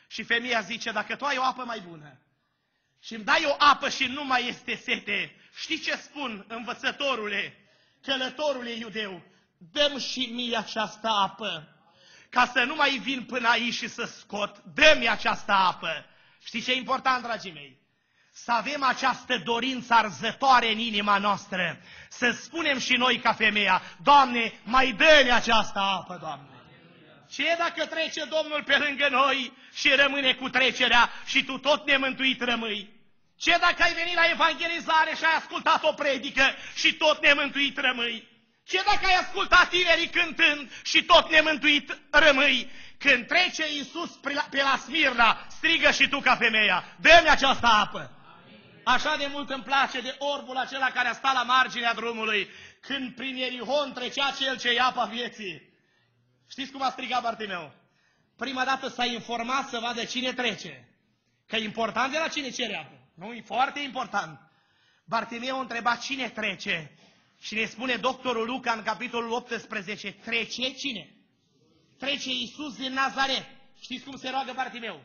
Speaker 1: Și femeia zice, dacă tu ai o apă mai bună și îmi dai o apă și nu mai este sete, știi ce spun, învățătorule, călătorule iudeu? Dă-mi și mie această apă, ca să nu mai vin până aici și să scot. Dă-mi această apă. Știi ce e important, dragii mei? Să avem această dorință arzătoare în inima noastră, să spunem și noi ca femeia, Doamne, mai dă-ne această apă, Doamne. Ce dacă trece Domnul pe lângă noi și rămâne cu trecerea și tu tot nemântuit rămâi? Ce dacă ai venit la evangelizare și ai ascultat o predică și tot nemântuit rămâi? Ce dacă ai ascultat tinerii cântând și tot nemântuit rămâi? Când trece Iisus pe la Smirna, strigă și tu ca femeia, dă-mi această apă. Așa de mult îmi place de orbul acela care a stat la marginea drumului, când prin Ierihon trecea cel ce ia apa vieții. Știți cum a strigat Bartimeu? Prima dată s-a informat să vadă cine trece. Că e important de la cine cere apă. Nu, e foarte important. Bartimeu a întrebat cine trece. Și ne spune doctorul Luca în capitolul optsprezece, trece cine? Trece Iisus din Nazaret. Știți cum se roagă Bartimeu?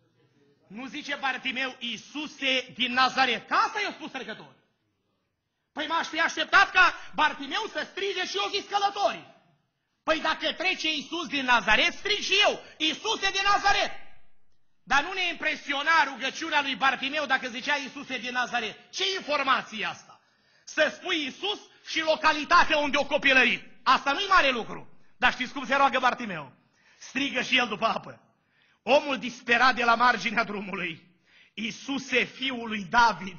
Speaker 1: Nu zice Bartimeu, Iisuse din Nazaret. Că asta i-a spus trecători. Păi m-aș fi așteptat ca Bartimeu să strige și eu zis călătorii. Păi dacă trece Iisus din Nazaret, strig și eu, Iisuse din Nazaret. Dar nu ne impresiona rugăciunea lui Bartimeu dacă zicea Iisuse din Nazaret. Ce informație asta? Să spui Iisus și localitatea unde o copilărit. Asta nu-i mare lucru. Dar știți cum se roagă Bartimeu? Strigă și el după apă. Omul disperat de la marginea drumului. Iisuse, fiul lui David.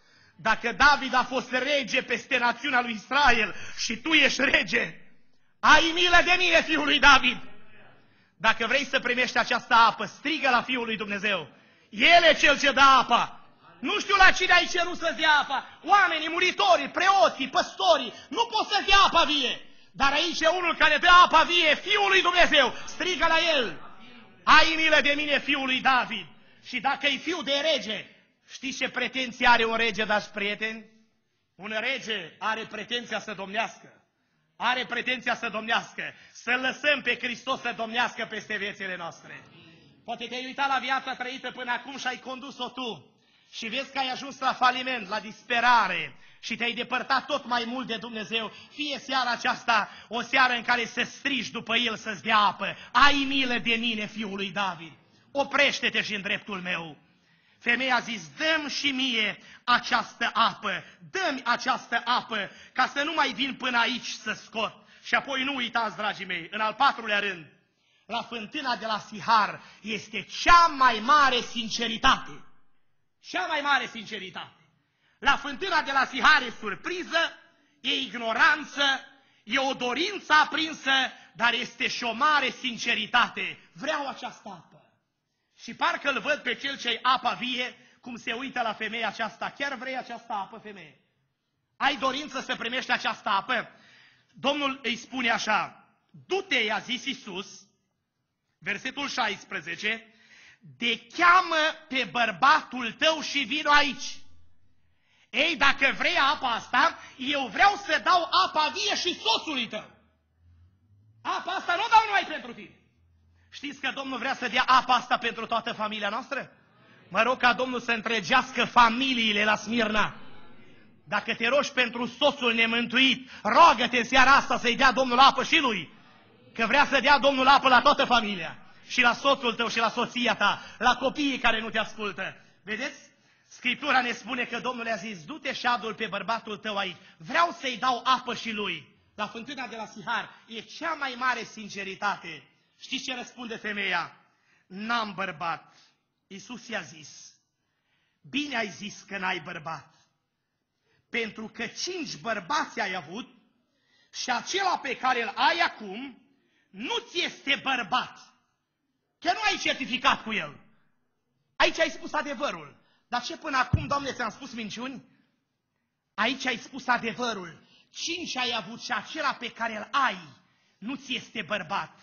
Speaker 1: Dacă David a fost rege peste națiunea lui Israel și tu ești rege, ai milă de mine, fiul lui David. Dacă vrei să primești această apă, strigă la Fiul lui Dumnezeu. El e cel ce dă apa. Nu știu la cine ai cerut să-ți dea apa. Oamenii, muritorii, preoții, păstorii, nu pot să-ți dea apa vie. Dar aici e unul care dă apa vie, Fiul lui Dumnezeu. Strigă la el. Ai milă de mine, fiul lui David. Și dacă e fiu de rege, știți ce pretenții are un rege, dați prieteni? Un rege are pretenția să domnească. Are pretenția să domnească, să lăsăm pe Hristos să domnească peste viețile noastre. Poate te-ai uitat la viața trăită până acum și ai condus-o tu și vezi că ai ajuns la faliment, la disperare și te-ai depărtat tot mai mult de Dumnezeu. Fie seara aceasta o seară în care să strigi după El să-ți dea apă. Ai milă de mine, fiul lui David. Oprește-te și în dreptul meu. Femeia a zis, dă-mi și mie această apă, dă-mi această apă, ca să nu mai vin până aici să scot. Și apoi nu uitați, dragii mei, în al patrulea rând, la fântâna de la Sihar este cea mai mare sinceritate. Cea mai mare sinceritate. La fântâna de la Sihar e surpriză, e ignoranță, e o dorință aprinsă, dar este și o mare sinceritate. Vreau această apă. Și parcă îl văd pe cel ce-i apa vie, cum se uită la femeia aceasta. Chiar vrei această apă, femeie? Ai dorință să primești această apă? Domnul îi spune așa, du-te, i-a zis Iisus, versetul șaisprezece, de cheamă pe bărbatul tău și vino aici. Ei, dacă vrei apa asta, eu vreau să dau apa vie și soțului tău. Apa asta nu o dau numai pentru tine. Știți că Domnul vrea să dea apa asta pentru toată familia noastră? Mă rog ca Domnul să întregească familiile la Smirna. Dacă te rogi pentru soțul nemântuit, roagă-te în seara asta să-i dea Domnul apă și lui. Că vrea să dea Domnul apă la toată familia. Și la soțul tău și la soția ta, la copiii care nu te ascultă. Vedeți? Scriptura ne spune că Domnul i-a zis, du-te și adu-l pe bărbatul tău aici. Vreau să-i dau apă și lui. La fântâna de la Sihar e cea mai mare sinceritate. Știți ce răspunde femeia? N-am bărbat. Iisus i-a zis, bine ai zis că n-ai bărbat, pentru că cinci bărbați ai avut și acela pe care îl ai acum nu ți este bărbat. Că nu ai certificat cu el. Aici ai spus adevărul. Dar ce până acum, Doamne, ți-am spus minciuni? Aici ai spus adevărul. Cinci ai avut și acela pe care îl ai nu ți este bărbat.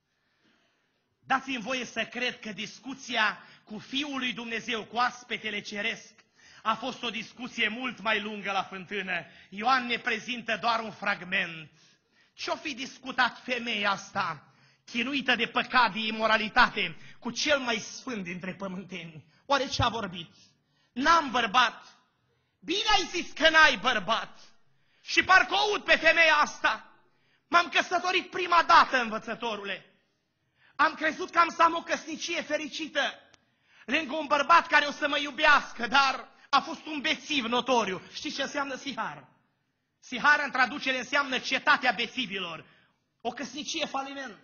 Speaker 1: Dați-mi voie să cred că discuția cu Fiul lui Dumnezeu, cu aspetele ceresc, a fost o discuție mult mai lungă la fântână. Ioan ne prezintă doar un fragment. Ce-o fi discutat femeia asta? chinuită de păcat, de imoralitate, cu cel mai sfânt dintre pământeni. Oare ce a vorbit? N-am bărbat. Bine ai zis că n-ai bărbat. Și parcă o aud pe femeia asta. M-am căsătorit prima dată, învățătorule. Am crezut că am să am o căsnicie fericită, lângă un bărbat care o să mă iubească, dar a fost un bețiv notoriu. Știți ce înseamnă sihar? Sihar în traducere înseamnă cetatea bețivilor. O căsnicie faliment.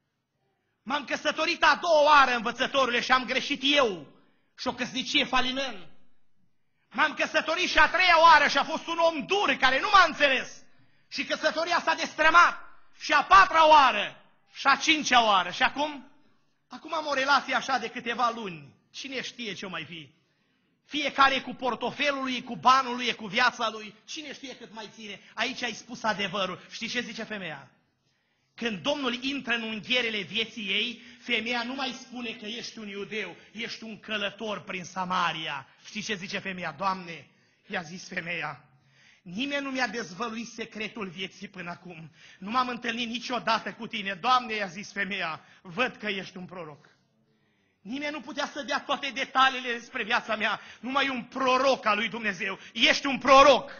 Speaker 1: M-am căsătorit a doua oară, învățătorule, și am greșit eu. Și o căsnicie faliment. M-am căsătorit și a treia oară și a fost un om dur care nu m-a înțeles. Și căsătoria s-a destrămat. Și a patra oară. Și a cincea oară. Și acum? Acum am o relație așa de câteva luni. Cine știe ce o mai fi? Fiecare e cu portofelul lui, e cu banul lui, e cu viața lui. Cine știe cât mai ține? Aici ai spus adevărul. Știi ce zice femeia? Când Domnul intră în unghierele vieții ei, femeia nu mai spune că ești un iudeu, ești un călător prin Samaria. Știi ce zice femeia? Doamne, i-a zis femeia, nimeni nu mi-a dezvăluit secretul vieții până acum. Nu m-am întâlnit niciodată cu tine. Doamne, i-a zis femeia, văd că ești un proroc. Nimeni nu putea să dea toate detaliile despre viața mea. Numai un proroc al lui Dumnezeu. Ești un proroc.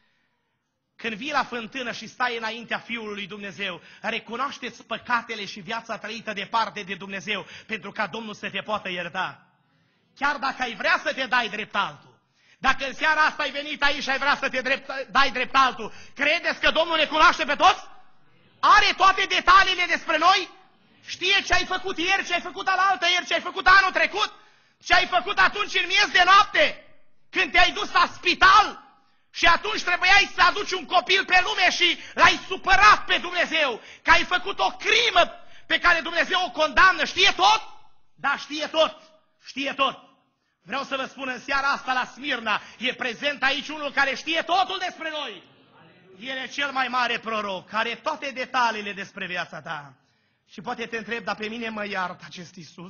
Speaker 1: Când vii la fântână și stai înaintea Fiului lui Dumnezeu, recunoaște-ți păcatele și viața trăită departe de Dumnezeu, pentru ca Domnul să te poată ierta. Chiar dacă ai vrea să te dai drept altul. Dacă în seara asta ai venit aici și ai vrea să te drept, dai drept altul, credeți că Domnul ne cunoaște pe toți? Are toate detaliile despre noi? Știe ce ai făcut ieri, ce ai făcut alaltă ieri, ce ai făcut anul trecut, ce ai făcut atunci în miez de noapte, când te-ai dus la spital și atunci trebuiai să aduci un copil pe lume și l-ai supărat pe Dumnezeu, că ai făcut o crimă pe care Dumnezeu o condamnă. Știe tot? Da, știe tot. Știe tot. Vreau să vă spun în seara asta la Smirna, e prezent aici unul care știe totul despre noi. El e cel mai mare proroc, are toate detaliile despre viața ta. Și poate te întreb, dar pe mine mă iartă acest Iisus?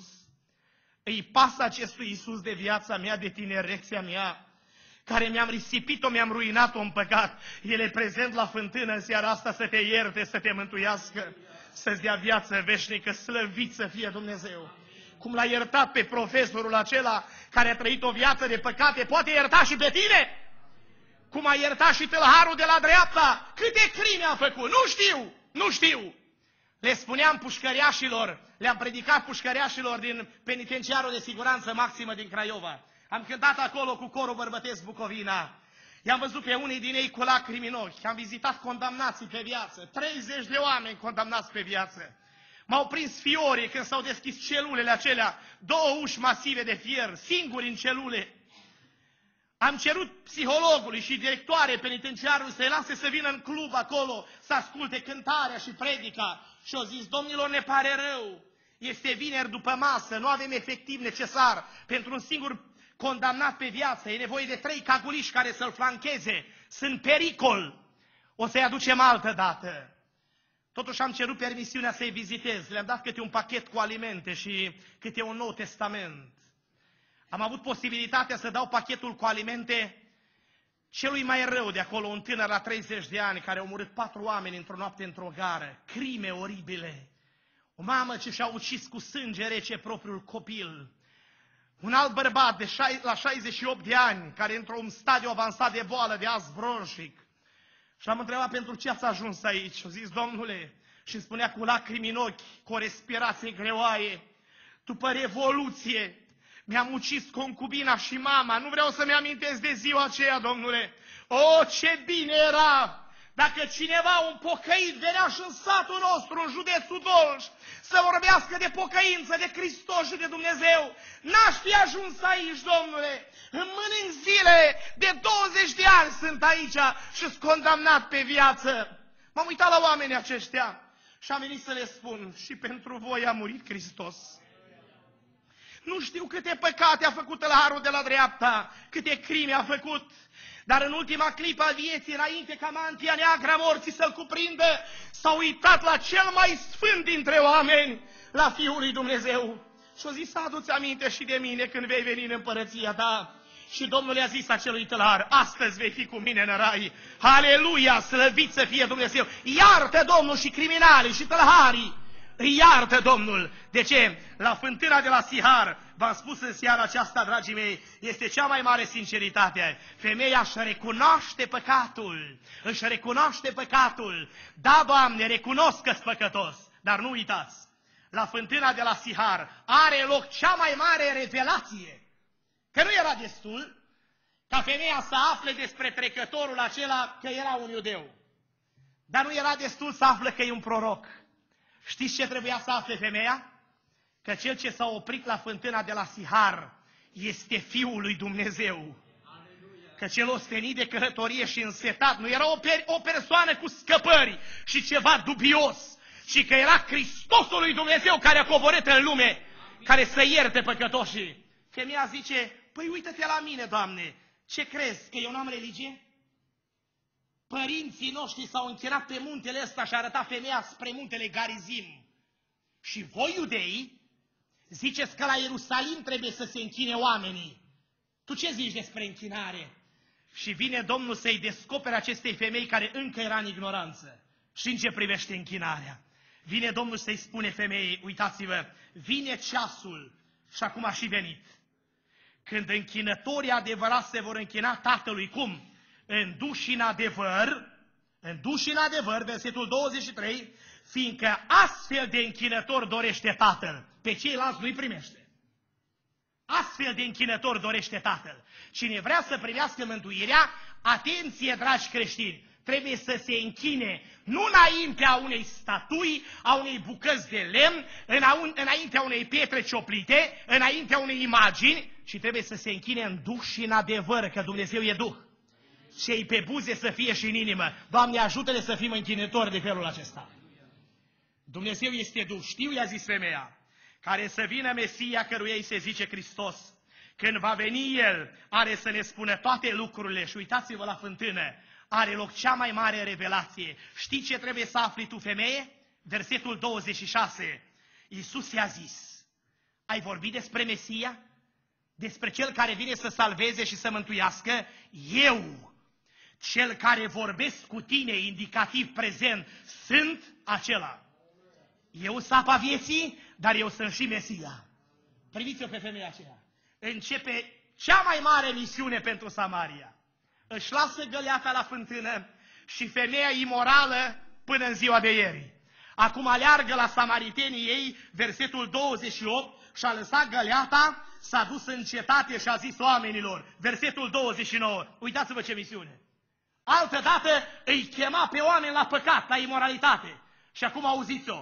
Speaker 1: Îi pasă acestui Iisus de viața mea, de tinerețea mea, care mi-am risipit-o, mi-am ruinat-o în păcat. El e prezent la fântână în seara asta să te ierte, să te mântuiască, să-ți dea viață veșnică, slăvit să fie Dumnezeu. Cum l-a iertat pe profesorul acela care a trăit o viață de păcate, poate ierta și pe tine? Cum a iertat și tâlharul de la dreapta? Câte crime a făcut? Nu știu, nu știu. Le spuneam pușcăriașilor, le-am predicat pușcăriașilor din penitenciarul de siguranță maximă din Craiova. Am cântat acolo cu corul bărbătesc Bucovina. I-am văzut pe unii din ei cu lacrimi în ochi. Am vizitat condamnații pe viață. treizeci de oameni condamnați pe viață. M-au prins fiorii când s-au deschis celulele acelea. Două uși masive de fier, singuri în celule. Am cerut psihologului și directoare penitenciarului să-i lase să vină în club acolo, să asculte cântarea și predica. Și au zis, domnilor, ne pare rău. Este vineri după masă, nu avem efectiv necesar pentru un singur condamnat pe viață. E nevoie de trei caguliși care să-l flancheze. Sunt pericol. O să-i aducem altă dată. Totuși am cerut permisiunea să-i vizitez. Le-am dat câte un pachet cu alimente și câte un Nou Testament. Am avut posibilitatea să dau pachetul cu alimente celui mai rău de acolo, un tânăr la treizeci de ani care a omorât patru oameni într-o noapte într-o gară. Crime oribile. O mamă ce și-a ucis cu sânge rece propriul copil. Un alt bărbat de la șaizeci și opt de ani, care într-un stadiu avansat de boală, de as bronșic. Și l-am întrebat pentru ce ați ajuns aici. Și a zis, domnule, și îmi spunea cu lacrimi în ochi, cu o respirație greoaie, după Revoluție, mi-am ucis concubina și mama. Nu vreau să-mi amintesc de ziua aceea, domnule. O, ce bine era! Dacă cineva, un pocăit, venea și în satul nostru, în județul Dolj, să vorbească de pocăință, de Hristos și de Dumnezeu, n-aș fi ajuns aici, domnule. În mănânc zile de douăzeci de ani sunt aici și sunt condamnat pe viață. M-am uitat la oamenii aceștia și am venit să le spun, și pentru voi a murit Hristos. Nu știu câte păcate a făcut tâlharul de la dreapta, câte crime a făcut, dar în ultima clipă a vieții, înainte ca mantia neagră a morții să-l cuprindă, s-a uitat la cel mai sfânt dintre oameni, la Fiul lui Dumnezeu. Și-a zis, adu-ți aminte și de mine când vei veni în împărăția ta. Și Domnul i-a zis acelui tâlhar, astăzi vei fi cu mine în rai. Aleluia, slăvit să fie Dumnezeu. Iartă Domnul și criminalii și tâlharii. îi iartă Domnul. De ce? La fântâna de la Sihar, v-am spus în seara aceasta, dragii mei, este cea mai mare sinceritate. Femeia își recunoaște păcatul, își recunoaște păcatul. Da, Doamne, recunosc că-s păcătos, dar nu uitați, la fântâna de la Sihar are loc cea mai mare revelație. Că nu era destul ca femeia să afle despre trecătorul acela că era un iudeu. Dar nu era destul să afle că e un proroc. Știți ce trebuia să afle femeia? Că cel ce s-a oprit la fântâna de la Sihar este Fiul lui Dumnezeu. Că cel ostenit de călătorie și însetat nu era o, per o persoană cu scăpări și ceva dubios, ci că era Hristosul lui Dumnezeu care a coborât în lume, care să ierte păcătoșii. Femeia zice, păi uită-te la mine, Doamne, ce crezi, că eu n-am religie? Părinții noștri s-au închinat pe muntele ăsta și a arătat femeia spre muntele Garizim. Și voi, iudei, ziceți că la Ierusalim trebuie să se închine oamenii. Tu ce zici despre închinare? Și vine Domnul să-i descopere acestei femei care încă era în ignoranță. Și în ce privește închinarea? Vine Domnul să-i spune femeii, uitați-vă, vine ceasul și acum a și venit, când închinătorii adevărați se vor închina Tatălui. Cum? Înduși în adevăr, înduși în adevăr, versetul douăzeci și trei, fiindcă astfel de închinător dorește Tatăl, pe ceilalți nu-i primește. Astfel de închinător dorește Tatăl. Cine vrea să primească mântuirea, atenție, dragi creștini, trebuie să se închine nu înaintea unei statui, a unei bucăți de lemn, înaintea unei pietre cioplite, înaintea unei imagini, ci trebuie să se închine în duh și în adevăr, că Dumnezeu e Duh. Cei pe buze să fie și în inimă. Doamne, ajută-ne să fim închinători de felul acesta. Dumnezeu este Duh. Știu, i-a zis femeia, care să vină Mesia, căruia îi se zice Hristos. Când va veni El, are să ne spună toate lucrurile. Și uitați-vă la fântână, are loc cea mai mare revelație. Știi ce trebuie să afli tu, femeie? Versetul douăzeci și șase. Iisus i-a zis, ai vorbit despre Mesia? Despre Cel care vine să salveze și să mântuiască? Eu, Cel care vorbesc cu tine, indicativ prezent, sunt acela. Eu sunt apa vieții, dar eu sunt și Mesia. Priviți-o pe femeia aceea. Începe cea mai mare misiune pentru Samaria. Își lasă găleata la fântână și femeia imorală până în ziua de ieri. Acum aleargă la samaritenii ei, versetul douăzeci și opt, și-a lăsat găleata, s-a dus în cetate și a zis oamenilor, versetul douăzeci și nouă, uitați-vă ce misiune. Altădată îi chema pe oameni la păcat, la imoralitate. Și acum auziți-o,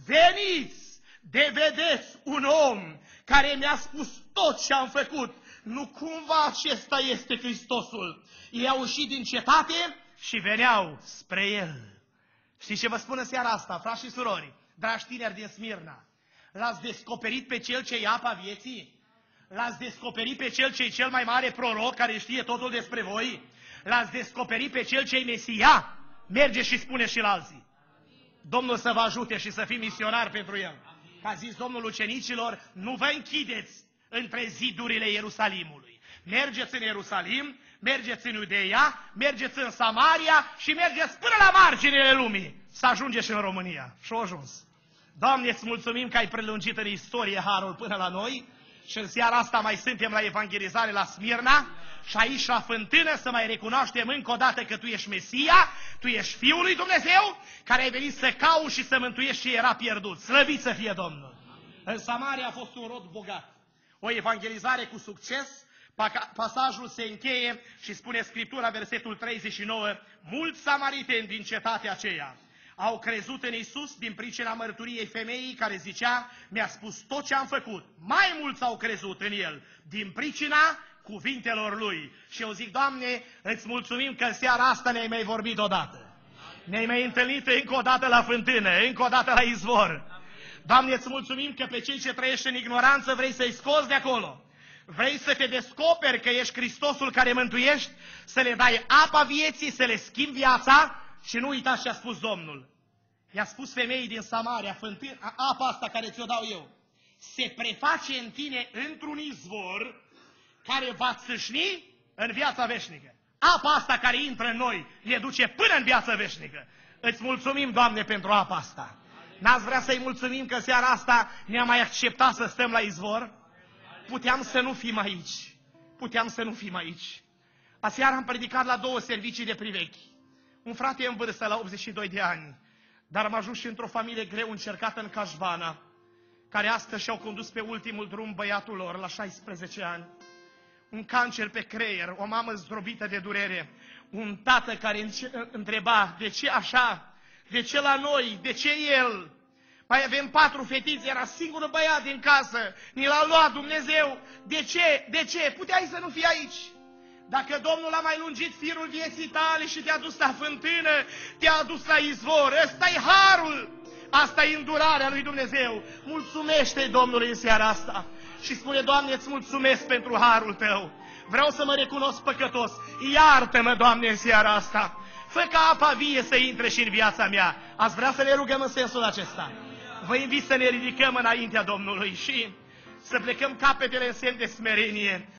Speaker 1: veniți de vedeți un om care mi-a spus tot ce am făcut. Nu cumva acesta este Hristosul. Ei au ieșit din cetate și veneau spre El. Știți ce vă spun în seara asta, frați și surori, dragi tineri din Smirna? L-ați descoperit pe Cel ce-i apa vieții? L-ați descoperit pe Cel ce-i cel mai mare proroc care știe totul despre voi? L-ați descoperit pe Cel ce-i Mesia? Merge și spune și la alții. Domnul să vă ajute și să fim misionari pentru El. Ca zis Domnul ucenicilor, nu vă închideți între zidurile Ierusalimului. Mergeți în Ierusalim, mergeți în Iudeia, mergeți în Samaria și mergeți până la marginile lumii. Să ajungeți și în România. Și-o ajuns. Doamne, îți mulțumim că ai prelungit în istorie harul până la noi și în seara asta mai suntem la evangelizare la Smirna și aici la fântână să mai recunoaștem încă o dată că Tu ești Mesia, Tu ești Fiul lui Dumnezeu, care ai venit să cauți și să mântuiești ce era pierdut. Slăvit să fie Domnul! În Samaria a fost un rod bogat. O evangelizare cu succes, pasajul se încheie și spune Scriptura, versetul treizeci și nouă, mulți samariteni din cetatea aceea au crezut în Iisus din pricina mărturiei femeii care zicea, mi-a spus tot ce am făcut. Mai mulți au crezut în El din pricina cuvintelor Lui. Și eu zic, Doamne, îți mulțumim că în seara asta ne-ai mai vorbit odată. Ne-ai mai întâlnit încă o dată la fântână, încă o dată la izvor. Doamne, îți mulțumim că pe cei ce trăiești în ignoranță vrei să-i scoți de acolo. Vrei să te descoperi că ești Hristosul care mântuiești, să le dai apa vieții, să le schimbi viața și nu uitați ce a spus Domnul. I-a spus femeii din Samaria, fântân, apa asta care ți-o dau eu, se preface în tine într-un izvor care va țâșni în viața veșnică. Apa asta care intră în noi, le duce până în viața veșnică. Îți mulțumim, Doamne, pentru apa asta. N-ați vrea să-i mulțumim că seara asta ne-a mai acceptat să stăm la izvor? Puteam să nu fim aici. Puteam să nu fim aici. Aseară am predicat la două servicii de privechi. Un frate în vârstă, la optzeci și doi de ani, dar am ajuns și într-o familie greu încercată în Cașvana, care astăzi și-au condus pe ultimul drum băiatul lor, la șaisprezece ani. Un cancer pe creier, o mamă zdrobită de durere, un tată care întreba, de ce așa? De ce la noi? De ce el? Mai avem patru fetițe, era singurul băiat din casă, ni l-a luat Dumnezeu. De ce? De ce? Puteai să nu fii aici. Dacă Domnul a mai lungit firul vieții tale și te-a dus la fântână, te-a adus la izvor, ăsta-i harul, asta-i îndurarea lui Dumnezeu. Mulțumește-i Domnului în seara asta și spune, Doamne, îți mulțumesc pentru harul Tău. Vreau să mă recunosc păcătos. Iartă-mă, Doamne, în seara asta. Fă ca apa vie să intre și în viața mea. Ați vrea să ne rugăm în sensul acesta? Vă invit să ne ridicăm înaintea Domnului și să plecăm capetele în semn de smerenie.